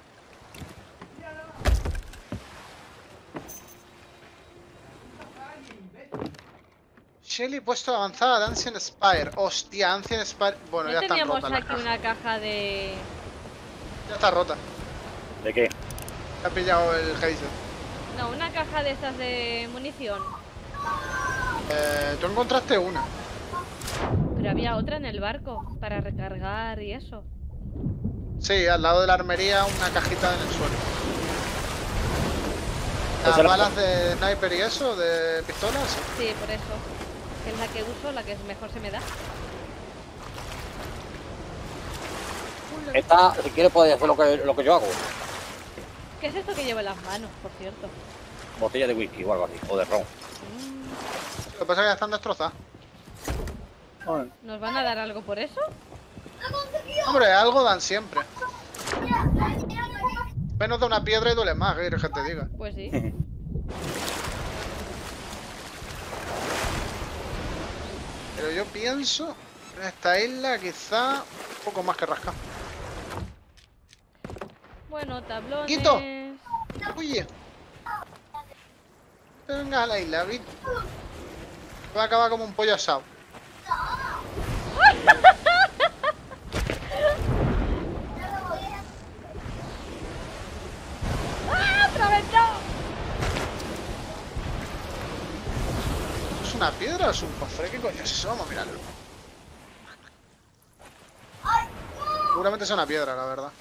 Shelly puesto avanzada de Ancient Spire. Hostia, Ancient Spire. Bueno, ¿No ya está teníamos rota la aquí caja. una caja de... Ya está rota. ¿De qué? Te ha pillado el geyser. No, una caja de estas de munición. Tú encontraste una. Pero había otra en el barco para recargar y eso. Sí, al lado de la armería, una cajita en el suelo. Pues Las la- balas de sniper y eso, de pistolas. Sí, por eso. Es la que uso, la que mejor se me da. Esta, si quieres, puedes hacer lo que yo hago. ¿Qué es esto que llevo en las manos, por cierto? Botella de whisky o algo así, o de ron. Lo que pasa es que ya están destrozadas. ¿Nos van a dar algo por eso? Hombre, algo dan siempre. Menos de una piedra y duele más, ¿qué quieres que te diga? Pues sí. Pero yo pienso que en esta isla quizá un poco más que rascar. Bueno, tablones... ¡Quito! Oye. No vengas a la isla, Vito. Va a acabar como un pollo asado. ¡Ah, otra vez no! ¿Es una piedra o es un cofre? ¿Qué coño es eso? Vamos a mirarlo. Seguramente es una piedra, la verdad.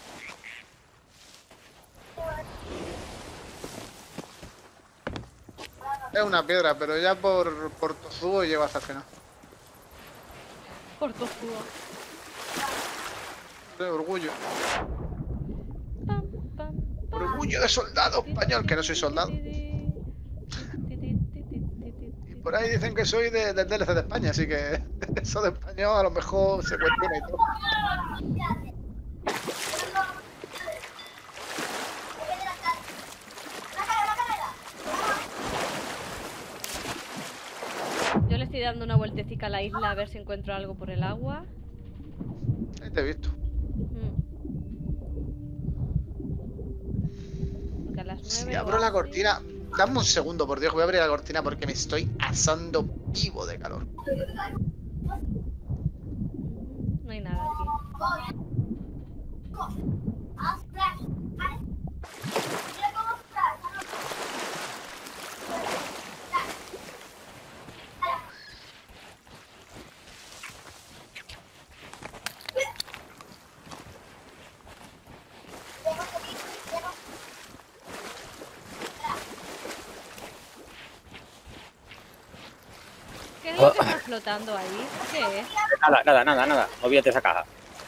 Es una piedra, pero ya por tozudo lleva hasta el final. Por tozudo. De orgullo. Pam, pam, pam. Orgullo de soldado español, que no soy soldado. Por ahí dicen que soy del DLC de España, así que eso de español a lo mejor se cuestiona y todo. Yo le estoy dando una vueltecita a la isla a ver si encuentro algo por el agua. Ahí te he visto. Porque a las 9 Si o abro la así. cortina... Dame un segundo, por Dios, voy a abrir la cortina porque me estoy asando vivo de calor. No hay nada aquí. ¿Qué es lo que está flotando ahí? ¿Qué es? Nada. No olvídate esa caja.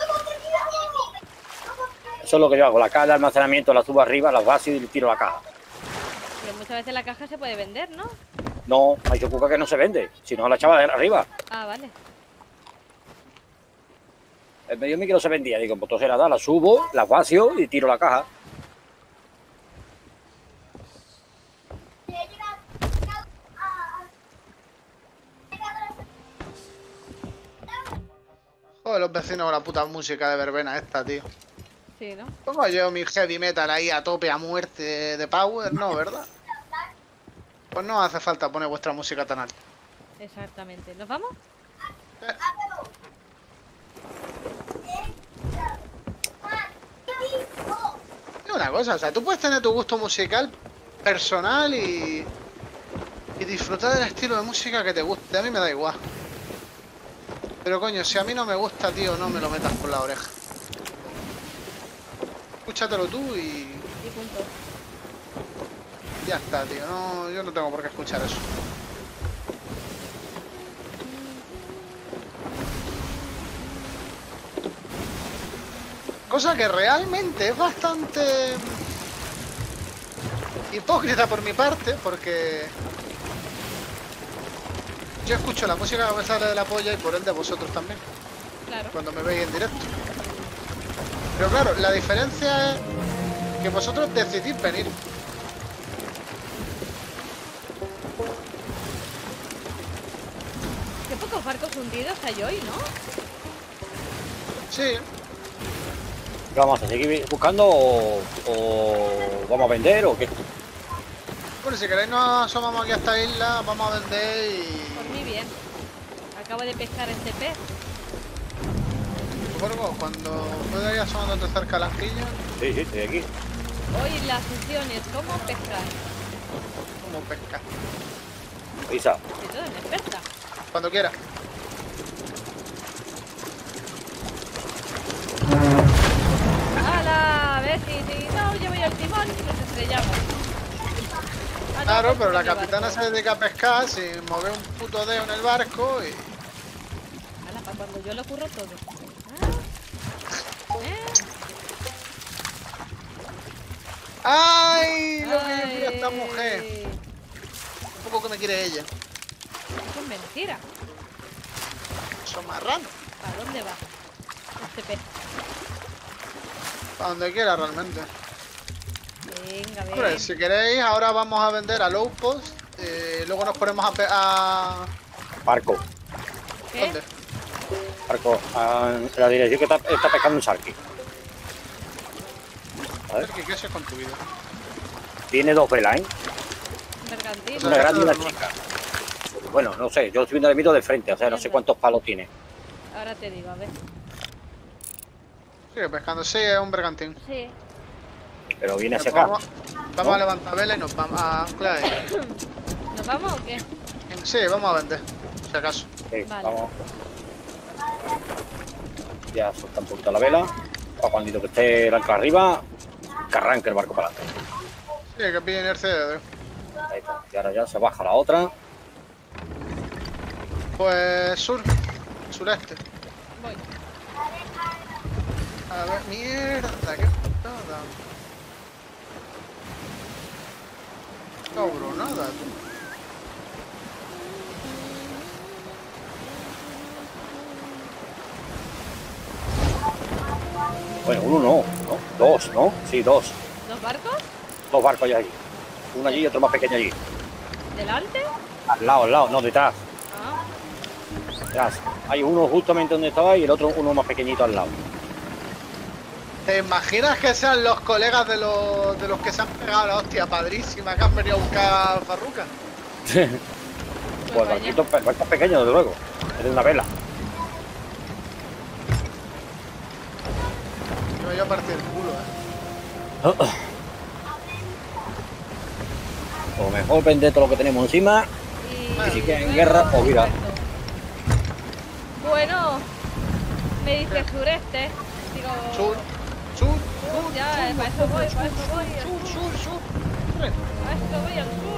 Eso es lo que yo hago. La caja de almacenamiento la subo arriba, la bajo y tiro la caja. Pero muchas veces la caja se puede vender, ¿no? No, hay que cuca que no se vende. Si no, la echaba de arriba. Ah, vale. El medio mí que no se vendía. Digo, pues entonces la subo, la vacío y tiro la caja. Joder, los vecinos con la puta música de verbena esta, tío. Sí, ¿no? Pongo yo mi heavy metal ahí a tope, a muerte de power, ¿no? ¿Verdad? Pues no hace falta poner vuestra música tan alta. Exactamente. ¿Nos vamos? Es una cosa, o sea, tú puedes tener tu gusto musical personal y disfrutar del estilo de música que te guste. A mí me da igual. Pero coño, si a mí no me gusta, tío, no me lo metas por la oreja. Escúchatelo tú y Y punto. ya está, tío. No, yo no tengo por qué escuchar eso. Cosa que realmente es bastante hipócrita por mi parte, porque yo escucho la música que me sale de la polla y por ende vosotros también, Claro. cuando me veis en directo. Pero claro, la diferencia es que vosotros decidís venir. Qué pocos barcos hundidos hay hoy, ¿no? Sí, ¿Qué vamos a seguir buscando o vamos a vender o qué? bueno, si queréis nos asomamos aquí a esta isla, vamos a vender y... Por mí bien. Acabo de pescar este pez. Borgo, cuando pueda ir asomándote cerca a la anquilla, Sí, estoy aquí. Hoy las sesiones, ¿cómo pescar? como pesca. Isa, De todo, en experta. Cuando quiera. ¡Hala! A ver si no llevo yo el timón, nos estrellamos. Ah, no, Claro, pues pero la llevar capitana todo. se dedica a pescar sin mover un puto dedo en el barco y... Hala, para cuando yo lo curro todo. ¡Ay! Lo que yo quiero a esta Ay. mujer. Un poco que me quiere ella. Eso es mentira. Son marranos. ¿Para dónde va este pez? Para donde quiera realmente. Venga, Hombre, ven. si queréis, ahora vamos a vender a low post. Luego nos ponemos a... barco. ¿Qué? ¿Dónde? Barco. La dirección que está pescando un sarki. A ver, ¿Qué haces con tu vida? tiene dos velas, ¿eh? Mercantil. O sea, Una grande y una eso no- chica. Bueno, no sé, yo estoy viendo el vídeo de frente, o sea, no sé cuántos palos tiene. Ahora te digo, a ver. Sigue pescando. Sí, es un bergantín. Sí. Pero viene Pues hacia acá. vamos a levantar vela y nos vamos a anclar ahí. ¿Nos vamos o qué? Sí, vamos a vender. Si acaso. Sí, Vale. vamos. Ya suelta un poquito la vela. Para cuando que esté el ancla arriba, que arranque el barco para adelante. Sí, que pille inercia de dedo. Ahí está. Y ahora ya se baja la otra. Pues sur. Sureste. Voy. A ver, mierda, qué putada. Cabronada, tú. Bueno, uno no, ¿no? Dos, ¿no? Sí, dos. ¿Dos barcos? Dos barcos ya allí. Uno allí y otro más pequeño allí. ¿Delante? Al lado, no, detrás. Ah. Verás, hay uno justamente donde estaba y el otro uno más pequeñito al lado. ¿Te imaginas que sean los colegas de los que se han pegado la hostia padrísima que han venido a buscar Farruca? Pues barquito pequeño, desde luego. Es de una vela. Me voy a partir el culo, O mejor vender todo lo que tenemos encima. Y si que en guerra, pues mira. Bueno, me dice sureste. Digo. Sur. Ya, para eso voy. Sur. Para eso voy al sur.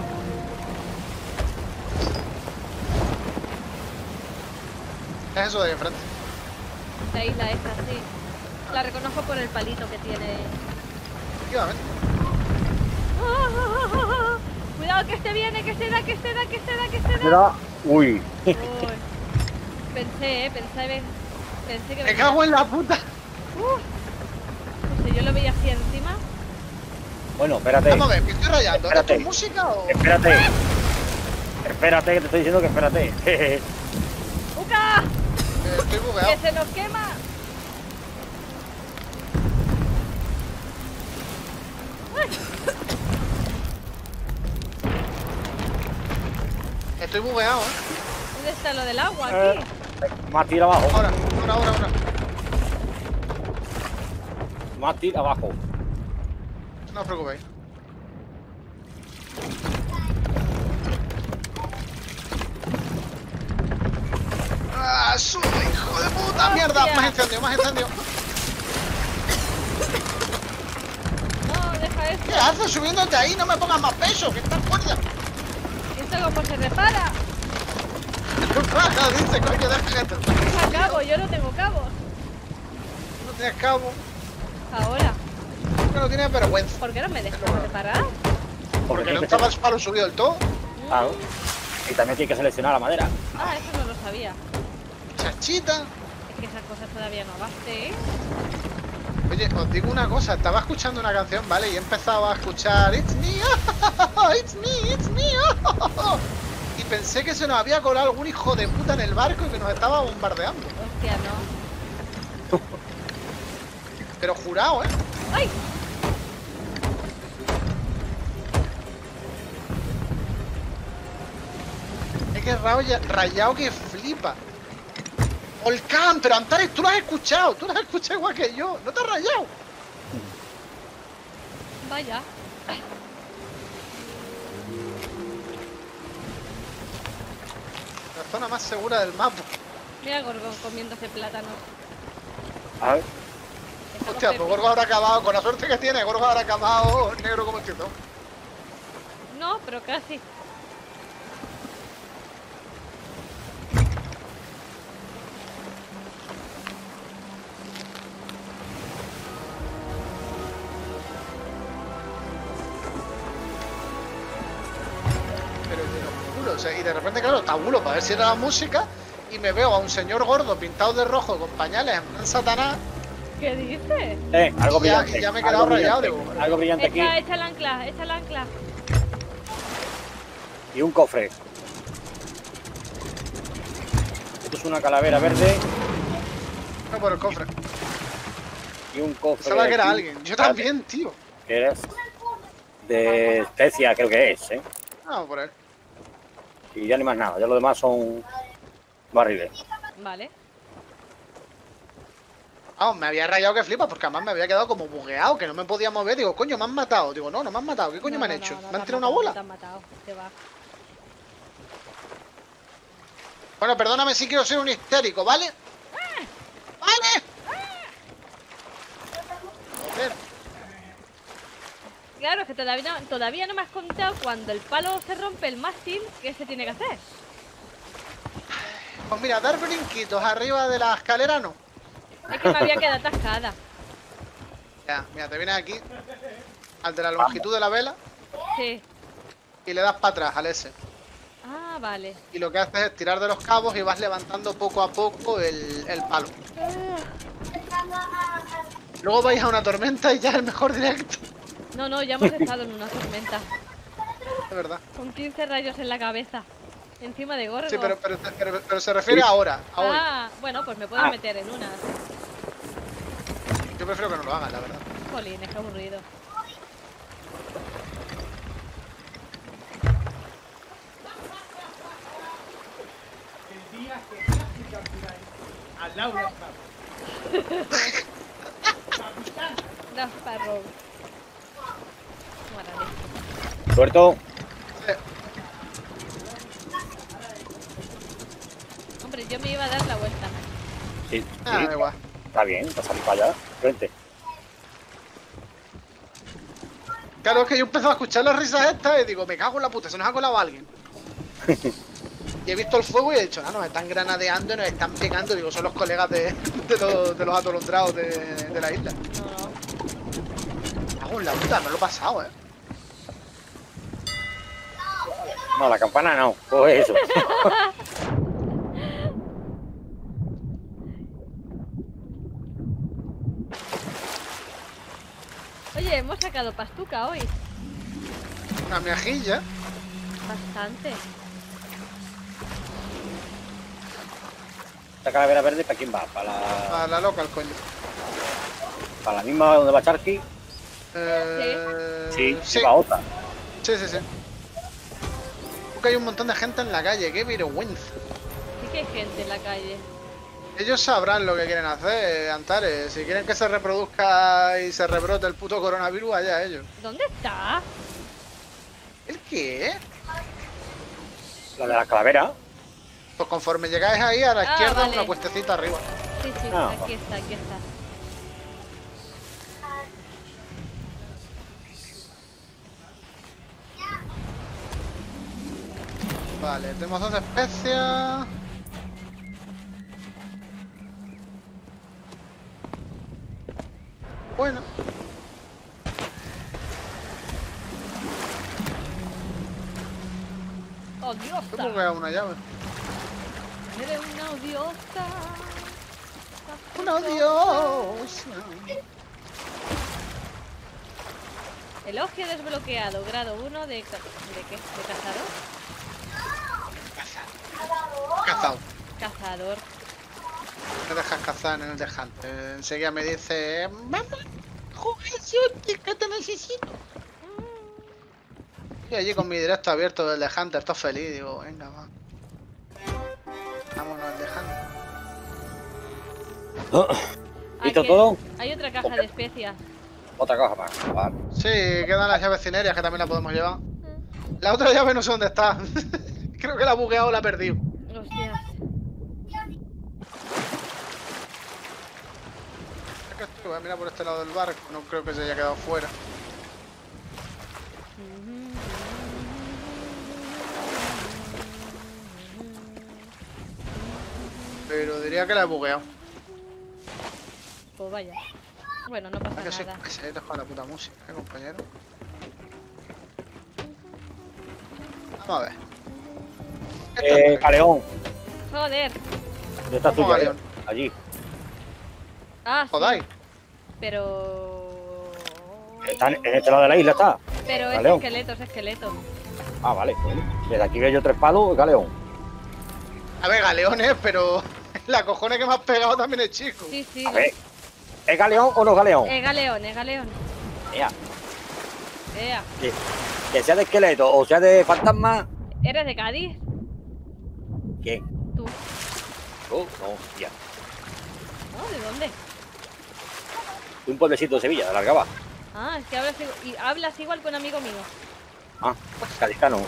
Es eso de ahí enfrente. La isla esta, sí. La reconozco por el palito que tiene. Efectivamente. Cuidado, que este viene, que este da. Mira. Uy. Uy. Pensé que Me cago en la puta. No sé, yo lo veía así encima. Bueno, espérate. Vamos a ver, ¿me estoy rayando? ¿Esto Espérate. es música o...? Espérate. Espérate, que te estoy diciendo que espérate. ¡Uca! Estoy bugueado. ¡Que se nos quema! Estoy bugueado, ¿Dónde está lo del agua aquí? Más tira abajo. Ahora. Más tira abajo. No os preocupéis. ¡Ah, sube, hijo de puta! ¡Mierda! Hostia. Más incendio. No, deja esto. ¿Qué haces subiéndote ahí? No me pongas más peso, que estás fuerte. ¿Esto cómo se repara? Raja, dice, coño, deja esto. Deja cabo, yo no tengo cabos. No tienes cabo. Ahora, Que no tienes vergüenza. ¿por qué no me dejas reparar? Porque no tiene que estaba el palo subido del todo. Claro. Y también tiene que seleccionar la madera. Ah, eso no lo sabía. Chachita. Es que esas cosas todavía no avance, ¿eh? Oye, os digo una cosa, estaba escuchando una canción, ¿vale? Y he empezado a escuchar It's me, it's me. Y pensé que se nos había colado algún hijo de puta en el barco y que nos estaba bombardeando. Hostia, no. Pero jurado, ¿eh? ¡Ay! Es que rayado que flipa. Volcán, pero Antares, tú lo has escuchado igual que yo. ¿No te has rayado? Vaya. La zona más segura del mapa. Mira Gorgon comiéndose plátanos. A ver. Está Hostia, con pues Pepi. Gorgo habrá acabado, con la suerte que tiene, Gorgo habrá acabado negro como el tizón. No, pero casi. Pero de los culos, o sea, y de repente, claro, tabulo para ver si era la música y me veo a un señor gordo pintado de rojo con pañales en plan Satanás. ¿Qué dices? Algo Y ya- brillante. y ya me he quedado algo rayado, brillante, digo. algo brillante aquí. Echa el ancla, echa el ancla. Y un cofre. Esto es una calavera verde No por el cofre. y un cofre. Pensaba que era aquí. alguien. Yo también, tío. Que eres de especia, creo que es, ¿eh? Vamos por él. Y ya ni más nada. Ya lo demás son barriles. Vale. Vamos, me había rayado que flipas porque además me había quedado como bugueado, que no me podía mover. Digo, coño, me han matado. Digo, no, no me han matado. ¿Qué coño No, me han no, hecho? no, no ¿Me han te tirado una matado, bola? no te han matado. Te va. Bueno, perdóname si quiero ser un histérico, ¿vale? ¡Vale! Joder. Claro, es que todavía no me has contado cuando el palo se rompe el mástil, ¿qué se tiene que hacer? Pues mira, dar brinquitos arriba de la escalera no. Es que me había quedado atascada. Ya, mira, te vienes aquí, al de la longitud de la vela, Sí. y le das para atrás al S. Ah, vale. Y lo que haces es tirar de los cabos y vas levantando poco a poco el palo. Luego vais a una tormenta y ya es el mejor directo. No, no, ya hemos estado en una tormenta. De verdad. Con 15 rayos en la cabeza. Encima de Gorgo. Sí, pero se refiere a ahora, a hoy. Ah, bueno, pues me puedo meter en una. Yo prefiero que no lo hagan, la verdad. Jolines, qué aburrido. Al lado está. Los Sparrow. Maravilloso. Tuerto. Hombre, yo me iba a dar la vuelta. Sí, Ah, sí. da igual. Está bien, va a salir para allá. Frente. Claro, es que yo empezaba a escuchar las risas estas y digo, me cago en la puta, se nos ha colado alguien. Y he visto el fuego y he dicho, nos están granadeando y nos están pegando. Digo, son los colegas de los atolondrados de la isla. No. Me cago en la puta, me lo he pasado, No, la campana no. Coge eso. Oye, hemos sacado pastuca hoy. Una miajilla. Bastante. Esta calavera verde, ¿para quién va? ¿Para A la local, coño. la misma donde va Charky? Sí. Sí, va otra. Sí. Porque hay un montón de gente en la calle, qué vergüenza. Sí que hay gente en la calle. Ellos sabrán lo que quieren hacer, Antares. Si quieren que se reproduzca y se rebrote el puto coronavirus, allá ellos. ¿Dónde está? ¿El qué? La de la calavera. Pues conforme llegáis ahí, a la izquierda, vale. una puestecita arriba. Sí, Ah. aquí está. Vale, tenemos 2 especias. Bueno, ¡Odiosa! tengo que dar una llave. Eres una odiosa. ¡Una odiosa! Elogio desbloqueado, grado 1 de... ¿De qué? ¿De cazador? Cazado. Cazador. Me dejas cazar en el de Hunter. Enseguida me dice, vamos, jugar shooting, que te necesito. Y allí con mi directo abierto del de Hunter, todo feliz, digo, venga, va. Vámonos al de Hunter. ¿Listo que- todo? Hay otra caja de especias. Otra caja más. Vale. Sí, quedan las llaves cinerias que también la podemos llevar. La otra llave no sé dónde está. Creo que la ha bugueado o la ha perdido. Hostias. Acá estoy, voy a mirar por este lado del barco. No creo que se haya quedado fuera. Pero diría que la he bugueado. Pues vaya. Bueno, no ¿A pasa que sí? nada. Que se deja la puta música, compañero. Vamos a ver. Galeón. Joder. ¿Dónde está ¿Cómo tuya? galeón? Allí. Ah, sí. Jodáis. Pero... Está en este lado de la isla, está. Pero es Galeón. esqueleto, es esqueleto. Ah, vale. Bueno. Desde aquí veo yo 3 palos, galeón. A ver, galeones, pero la cojones que me has pegado también es chico. Sí, sí. A ver. ¿Es galeón o no es galeón? Es galeón, es galeón. Ea, Ea. que sea de esqueleto o sea de fantasma. ¿Eres de Cádiz? ¿Quién? Tú. No, ya. ¿No? ¿De dónde? De un pueblecito de Sevilla, de Largaba. Ah, es que hablas igual que un amigo mío. Ah, pues cadizcano.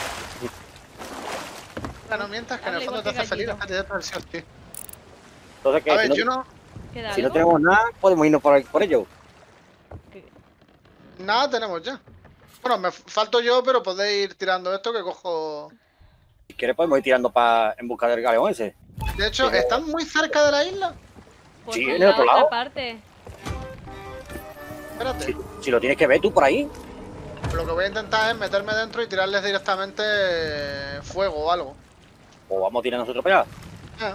Bueno, mientras que en el Habla fondo te igual hace que feliz la gallito. cantidad de sí o sí. Entonces, ¿qué? A ver, si no, yo no... ¿Queda si no algo? tenemos nada, podemos irnos por ello. ¿Qué? Nada tenemos ya. Bueno, me falto yo, pero podéis ir tirando esto que cojo... Si quieres, podemos ir tirando en busca del galeón ese. De hecho, Pero- ¿están muy cerca de la isla? Pues Sí, en en el la otro otra lado. parte. Espérate. Si lo tienes que ver tú por ahí. Lo que voy a intentar es meterme dentro y tirarles directamente fuego o algo. O vamos a tirar nosotros para allá. Ah.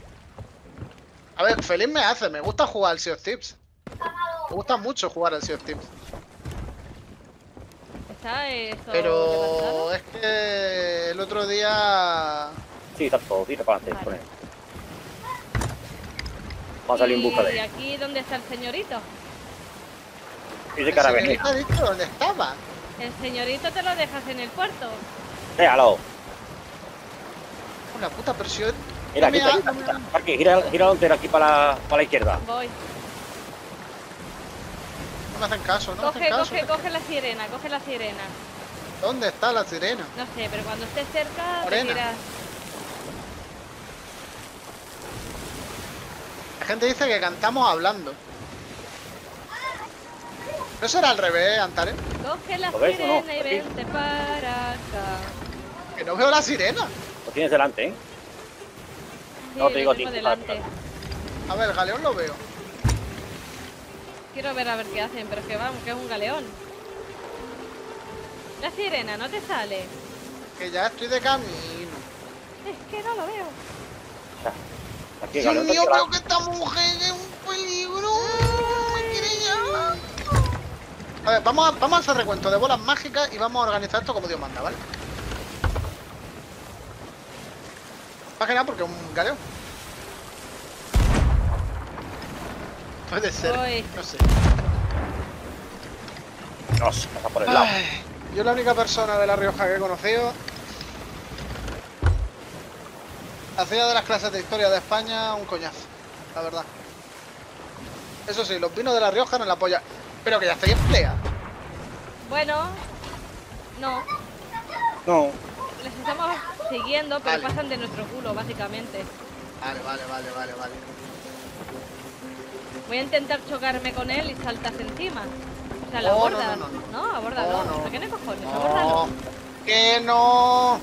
A ver, feliz me hace, me gusta jugar al Sea of Thieves. Me gusta mucho jugar al Sea of Thieves. está esto Pero levantado? es que el otro día... Sí, está todo, tira para adelante. Vale. Pone. Vamos a salir en busca de ¿Y él. aquí dónde está el señorito? Dice que ahora venía. ¿Te ha dicho dónde estaba? El señorito te lo dejas en el puerto. Déjalo. Una puta presión. Mira, aquí está. Parque, gira entero aquí para la izquierda. Voy. No me hacen caso, no me hacen caso. Coge la sirena, coge la sirena. ¿Dónde está la sirena? No sé, pero cuando estés cerca te Morena. tiras. La gente dice que cantamos hablando. ¿No será al revés, Antares? Coge la ¿Lo ves o no? sirena y Aquí. vente para acá. Que no veo la sirena. Lo tienes delante, ¿eh? Sí, No, te digo lo a ti. tengo delante. A ver, el galeón lo veo. Quiero ver a ver qué hacen, pero es que vamos, que es un galeón. La sirena, ¿no te sale? Que ya estoy de camino. Es que no lo veo. Aquí, Dios Galeón, mío, tranquila. creo que esta mujer es un peligro. Me quiere llevar. A ver, vamos a hacer recuento de bolas mágicas y vamos a organizar esto como Dios manda, ¿vale? Más que nada porque es un galeón. Puede ser, Voy. no sé. Nos pasa por el lado. Ay, yo la única persona de La Rioja que he conocido hacía de las clases de historia de España un coñazo, la verdad. Eso sí, los vinos de La Rioja no la polla. Pero que ya estáis empleados. Bueno, no. No. Les estamos siguiendo, pero Vale. pasan de nuestro culo, básicamente. Vale. Voy a intentar chocarme con él y saltas encima. O sea, lo No, abordas. no. No, abórdalo. No, no. ¿Pero qué cojones? No, Abórdalo. que no.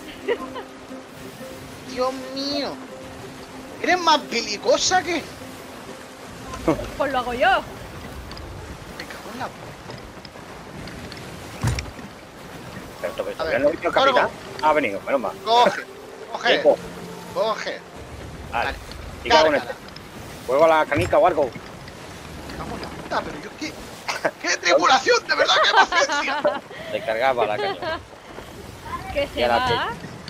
Dios mío. Eres más belicosa que... Pues lo hago yo. Me cago en la... Pero esto que A todavía ver, no he visto el capitán. Corgo. Ha venido, menos mal. Coge. Tiempo. Coge. Vale. Vale. Y cago en Cárgala. este. Juego a la canica o algo. Me cago en la puta, pero yo qué... ¡Qué tripulación! ¡De verdad, qué paciencia! Descargaba la caña. Que se Ya la va.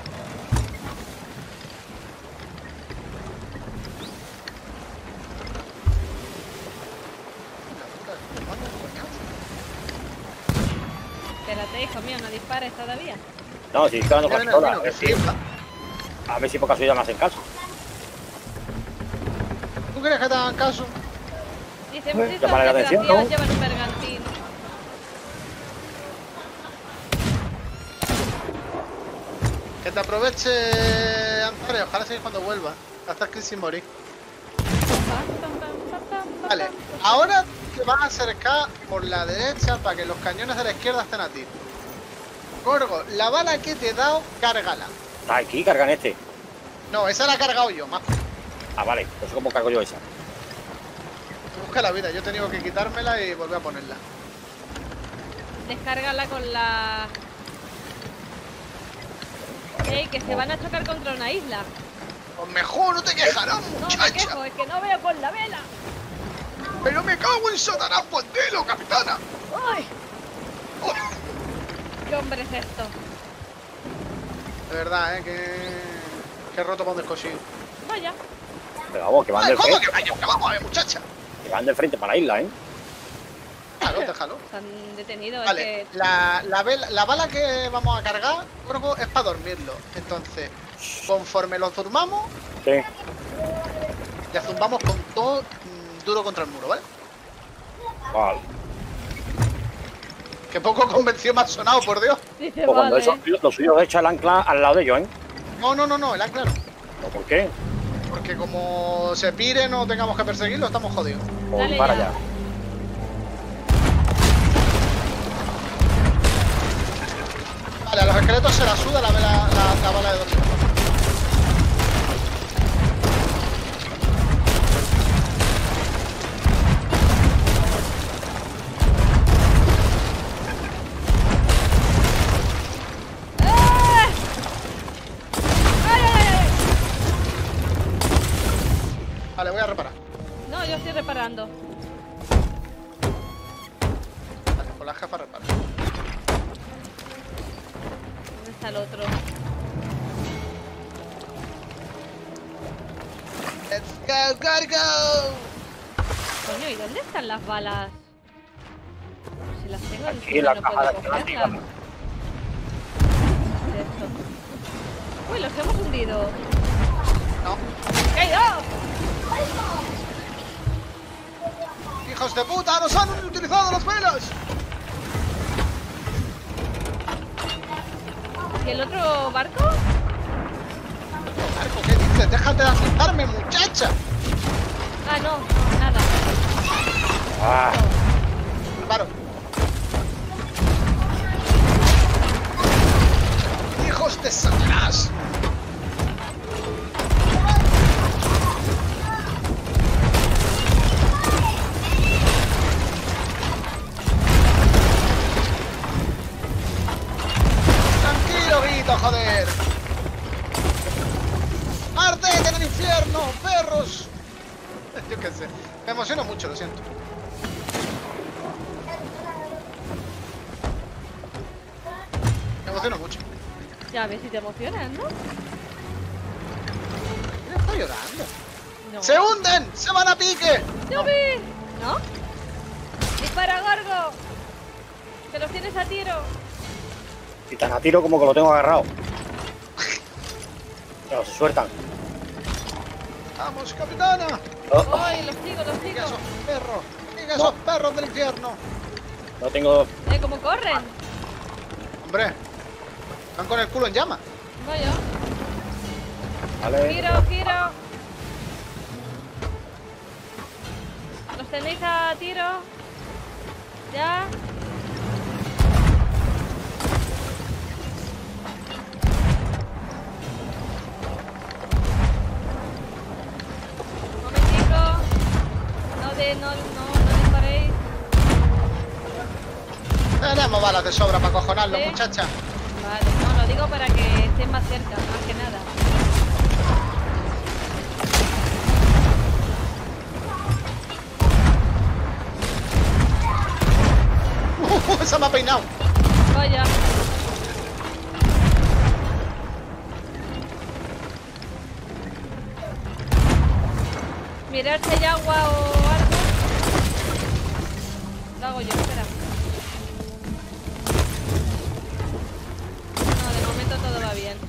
Espérate, hijo mío, no dispares todavía. No, si estoy dando Mira, casi mira, todas. mira, que flipa. A ver si por casualidad me hacen caso. ¿Tú crees que te hagan caso? Dice, Bueno, muchísimas llámale la gracias, atención, ¿no? llevan un bergantín. Que te aproveche, Antonio. Ojalá sigas cuando vuelva. Hasta que sin morir. Vale, ahora te vas a acercar por la derecha para que los cañones de la izquierda estén a ti. Gorgo, la bala que te he dado, cárgala. Está aquí, cargan este. No, esa la he cargado yo, más. Ah, vale. Pues cómo cargo yo esa. Busca la vida, yo he tenido que quitármela y volver a ponerla. Descárgala con la... Ey, que se van a chocar contra una isla. Pues mejor no te quejarás, No me muchacha. quejo, es que no veo con la vela. Pero me cago en Satanás Pondelo, capitana. ¡Ay! ¿Qué hombre es esto? De verdad, que roto para un descosido. Vaya. Pero vamos, que van Ay, del ¿cómo frente. que vaya? Que vamos a ver, muchacha. Que van del frente para la isla, ¿eh? Déjalo, déjalo. Se han detenido, Vale, es que... la bala que vamos a cargar, Gorgo, es para dormirlo. Entonces, conforme lo zumbamos, Sí. ya zumbamos con todo duro contra el muro, ¿vale? Vale. Que poco convencido me ha sonado, por Dios. Dice, Pues cuando vale. eso, lo suyo es echar el ancla al lado de ellos, ¿eh? No, el ancla no. ¿O por qué? Porque como se pire, no tengamos que perseguirlo, estamos jodidos. O Dale para ya. allá. Vale, a los esqueletos se la suda la bala de dormir. ¡Ah! ¡Ay, ay, ay! Vale, voy a reparar. No, yo estoy reparando. Vale, pues la jefa repara. está el otro? Let's go, go! Coño, ¿y dónde están las balas? Si las tengo Aquí encima en la no caja puedo de cogerlas. plástico. Esto. Uy, los hemos hundido. No. ¡Qué hay dos! ¡Hijos de puta! ¡Nos han utilizado las velas! ¿Y el otro barco? Marco, ¿qué dices? ¡Déjate de asustarme, muchacha! Ah, no, nada. Ah, Paro. ¡Hijos de Satanás! Tranquilo, Vito, joder. ¡Arden en el infierno, perros! Yo qué sé. Me emociono mucho, lo siento. Me emociono mucho. Ya ves si te emocionas, ¿no? ¿Quién está llorando? No. ¡Se hunden! ¡Se van a pique! ¡No vi! ¿No? ¡Dispara, Gorgo! ¡Que los tienes a tiro! y tan a tiro como que lo tengo agarrado. Pero se sueltan. ¡Vamos, capitana! Oh, ¡Ay, los sigo, los ¡Siga sigo! esos perros! ¡Siga esos perros del infierno! no tengo. ¿Cómo corren? Hombre, están con el culo en llama. Vaya. Vale. Giro, giro. ¿Los tenéis a tiro? ¿Ya? Momentico. No disparéis. Tenemos balas de sobra para acojonarlo, ¿Sí? muchacha. Vale, no, lo digo para que estén más cerca, más que nada. Esa me ha peinado. Vaya. Mirar si hay agua o algo. Lo hago yo, espera. No, de momento todo va bien.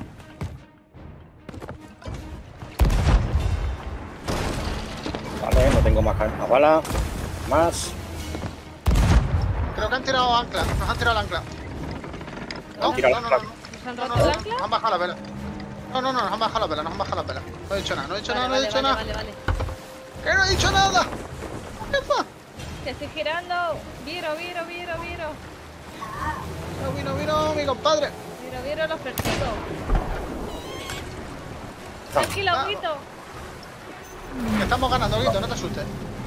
Vale, no tengo más bala. Más. Creo que han tirado ancla. Nos han tirado el ancla. No, Han tirado no, el no, no, ¿Nos han no, roto no, el no, ancla? nos han bajado la vela. No, no, no, nos han bajado la vela, nos han bajado la vela. No he dicho nada, no he dicho nada, no he dicho nada. Vale. ¡Que no he dicho nada! ¿Qué fue? Que estoy girando. Viro. No vino, mi compadre. Viro, los persigo. Tranquilo, Ah. Guito. Que estamos ganando, Guito, no te asustes.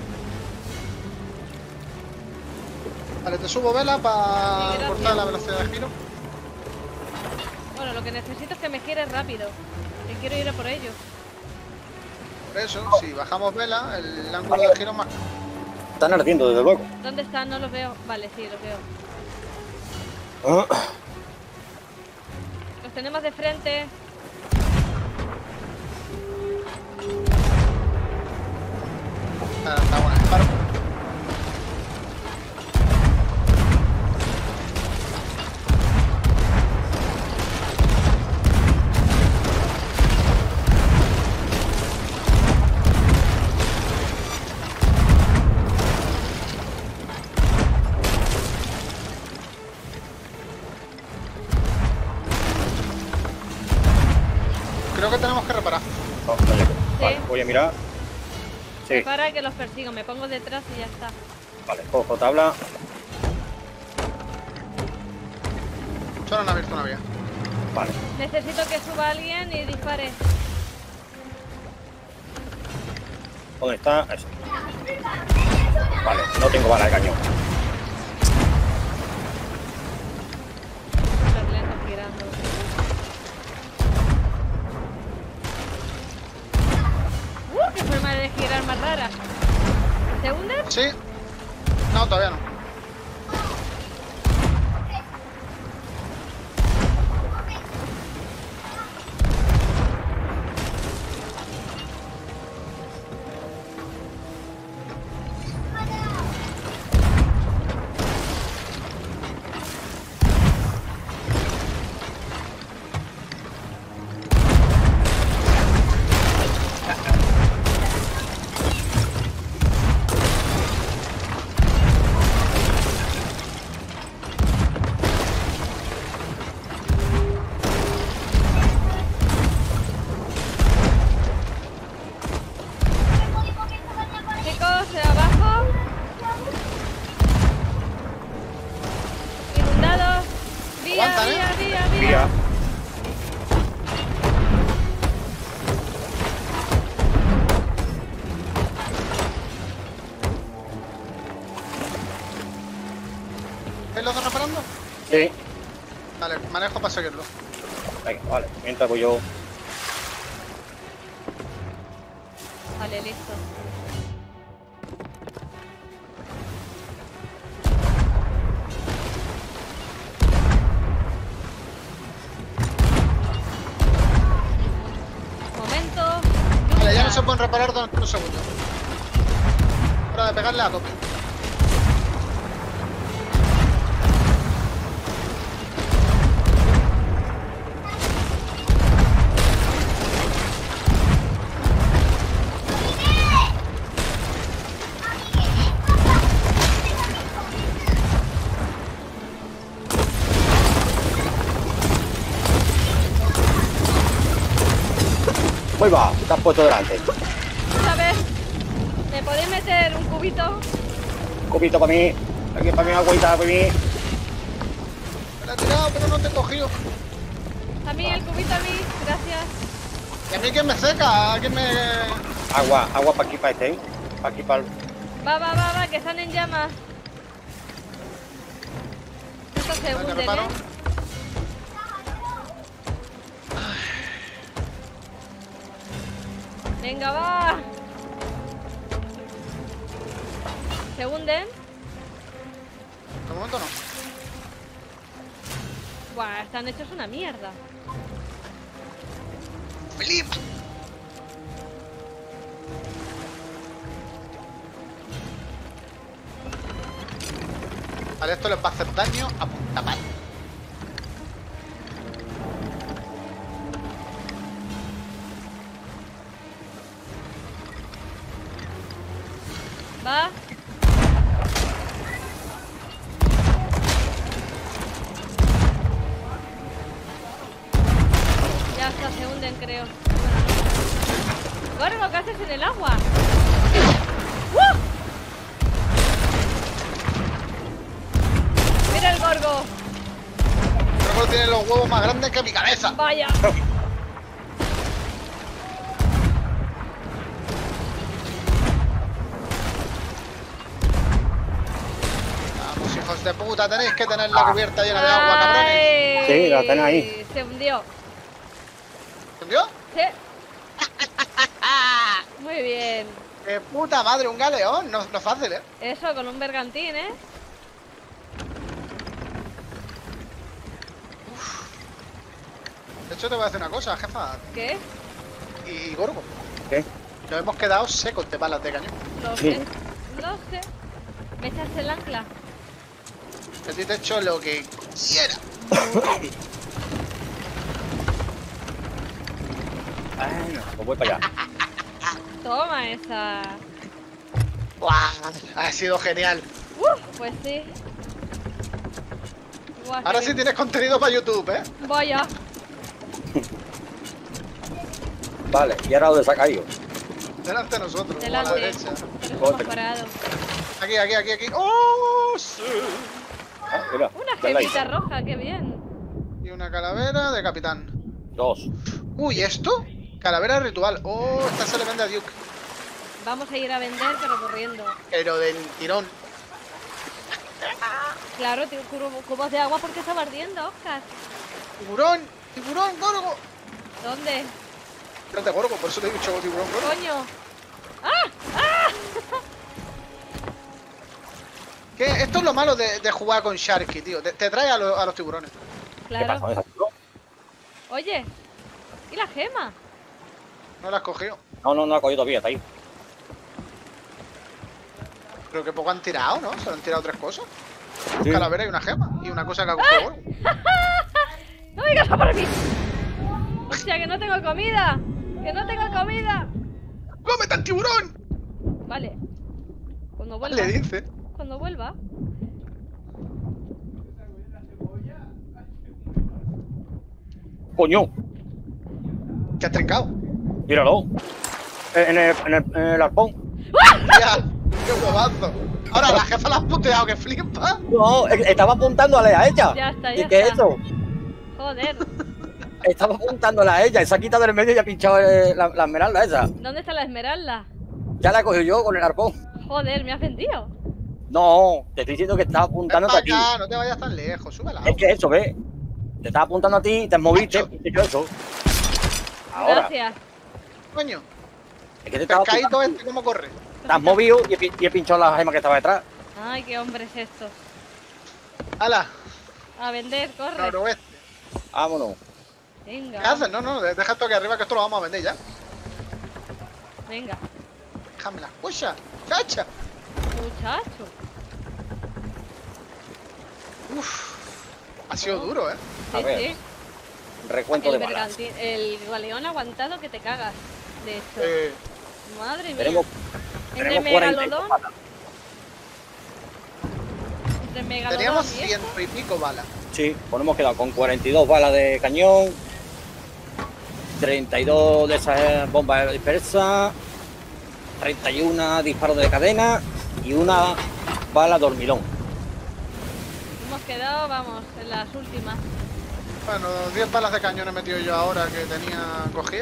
Vale, te subo vela Sí, para gracias. cortar la velocidad de giro. Bueno, lo que necesito es que me gires rápido. Que quiero ir a por ellos. Por eso, si bajamos vela, el ángulo de giro es más. Están ardiendo, desde luego. ¿Dónde están? No los veo. Vale, sí, los veo. Ah, Los tenemos de frente. Está bueno, disparo. Creo que tenemos que reparar. no, no llego. Vale, voy a mirar. Sí, Para que los persigo. Me pongo detrás y ya está. vale, cojo tabla. Solo han abierto una vía. Vale, Necesito que suba alguien y dispare. ¿dónde está? Eso. Vale, no tengo bala de cañón. Súper lento girando. ¡Qué forma de girar más rara! ¿Se hunde? ¿Sí? No, todavía no. Sí. Vale, manejo para seguirlo. Venga, vale. Mientras voy yo. Vale, listo. Momento. Vale, ya no se pueden reparar durante unos segundos. Hora de pegarle a tope. Pues va, te has puesto delante. A ver, ¿me podéis meter un cubito? Un cubito para mí. Aquí para mí, agüita para mí. Me la he tirado, pero no te he cogido. A mí, el cubito a mí, gracias. ¿Y a mí quién me seca? ¿A quién me...? Agua, agua para aquí, para este, ¿eh? Para aquí, para el... Va, que están en llamas. Esto se Vale, hunden, reparo. ¿eh? Venga, va. ¿Se hunden? De momento no. Buah, están hechos una mierda. ¡Filip! Vale, esto les va a hacer daño a punta pala. Va. Ya está, se hunden, creo. Bueno, no. Gorgo, ¿qué haces en el agua? ¡Uh! Mira el gorgo. Creo que tiene los huevos más grandes que mi cabeza. Vaya. Vamos, hijos de puta, tenéis que tener la cubierta llena de agua, cabrones. Ay, Sí, la tenés ahí. Se hundió. ¿Entendió? Sí. Muy bien. ¡Qué puta madre! Un galeón, no es fácil, ¿eh? Eso, con un bergantín, ¿eh? De hecho, te voy a decir una cosa, jefa. ¿Qué? Y Gorgo, ¿Qué? nos hemos quedado secos de balas de cañón. Lo Sí. sé. Lo sé. ¿Me echaste el ancla? Que a ti te he hecho lo que quiera. Bueno, pues voy para allá. Toma esa. ¡Buah! Ha sido genial. Pues sí. Buah, Ahora qué sí bien. tienes contenido para YouTube, ¿eh? Vaya. Vale, ¿y ahora dónde se ha caído? Delante de nosotros, a la Delante. derecha. Pero hemos parado. Aquí. ¡Oh, sí! Ah, mira, Una dale ahí. gemita roja, qué bien. Y una calavera de capitán. 2. Uy, ¿esto? Calavera ritual. Oh, esta se le vende a Duke. Vamos a ir a vender, pero corriendo. Pero del tirón. Claro, cubos de agua porque estaba ardiendo, Oscar. ¡Tiburón! ¡Tiburón, Gorgo! ¿Dónde? Espérate, Gorgo, por eso te he dicho tiburón, Gorgo. ¡Coño! ¡Ah! ¡Ah! Que esto es lo malo de jugar con Sharky, tío. Te trae a los tiburones. ¿Qué pasa Claro. con esa? Oye, ¿y la gema? No la has cogido. No la he cogido todavía, está ahí. Creo que poco han tirado, ¿no? Se le han tirado 3 cosas. Sí. Un calavera y una gema. Y una cosa que ha cogido Gorgo. ¡No vengas a por mí! ¡Hostia, que no tengo comida! ¡Que no tengo comida! ¡Cómete al tiburón! Vale. Cuando vuelva. Le dice. Cuando vuelva. ¡Coño! Que has trincado. Míralo. En el arpón. Tía, qué huevazo. Ahora la jefa la has puteado, que flipa. No, estaba apuntándole a ella. Ya está, ¿Y ya qué es está. eso? Joder. Estaba apuntándole a ella y se ha quitado del medio y ha pinchado la esmeralda esa. ¿Dónde está la esmeralda? Ya la he cogido yo con el arpón. Joder, me has vendido. No, te estoy diciendo que estaba Ven apuntándote para a ti. acá, no te vayas tan lejos, sube la Es que eso, ¿ves? Te estaba apuntando a ti, te moviste Macho. y te he hecho eso. Ahora, Gracias. Coño, es que te estaba pescadito apuntando. este, ¿cómo corre? Te has movido y he pinchado la gema que estaba detrás. Ay, qué hombre es esto. ¡Hala! A vender, corre. Noroeste. Vámonos. Venga. ¿Qué haces? No, no, deja esto aquí arriba que esto lo vamos a vender ya. Venga. Déjame la pucha, chacha. Muchacho. Uf, ha sido duro, ¿eh? A Sí, ver. sí. Recuento de El, balas. el galeón ha aguantado que te cagas. De hecho. Madre mía. Tenemos, Entre tenemos 42 megalodón. balas. Entre megalodón Teníamos y esto. 100 y pico balas. Sí, pues hemos quedado con 42 balas de cañón, 32 de esas bombas dispersas, 31 disparos de cadena y una bala de hormigón. Hemos quedado, vamos, en las últimas. Bueno, 10 balas de cañón he metido yo ahora que tenía cogida.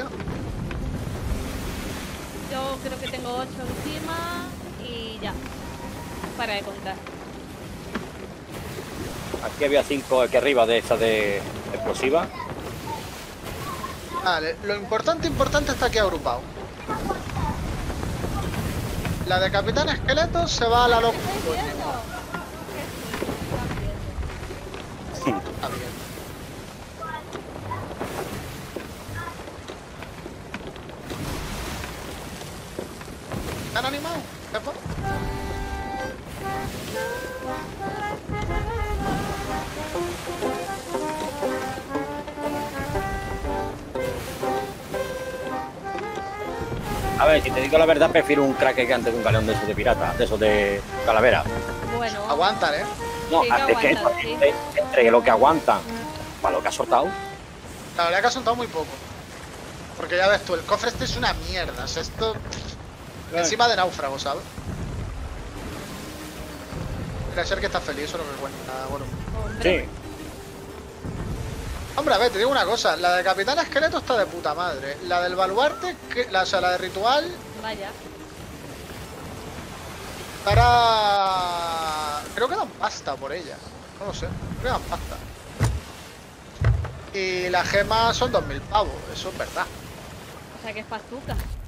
Yo creo que tengo 8 encima y ya. Para de contar. Aquí había 5 aquí arriba de esas de explosivas. Vale, lo importante está aquí agrupado. La de Capitán Esqueleto se va a la locura. Está bien. ¿Están animados? ¿Jefa? A ver, si te digo la verdad, prefiero un crack que antes de un galeón de esos de pirata, de esos de calavera. Bueno. Aguantan, ¿eh? No, Sí, que es que aguantan, sí. entre lo que aguantan para lo que ha soltado. La verdad que ha soltado muy poco. Porque ya ves tú, el cofre este es una mierda. O sea, esto... Encima de náufrago, ¿sabes? Mira, ser que está feliz, eso es lo que cuenta. Bueno. Hombre. Sí. Hombre, a ver, te digo una cosa. La de Capitán Esqueleto está de puta madre. La del baluarte, o sea, la de ritual... Vaya. Para... Creo que dan pasta por ella. No lo sé. Creo que dan pasta. Y las gemas son 2000 pavos. Eso es verdad. O sea que es pastuca.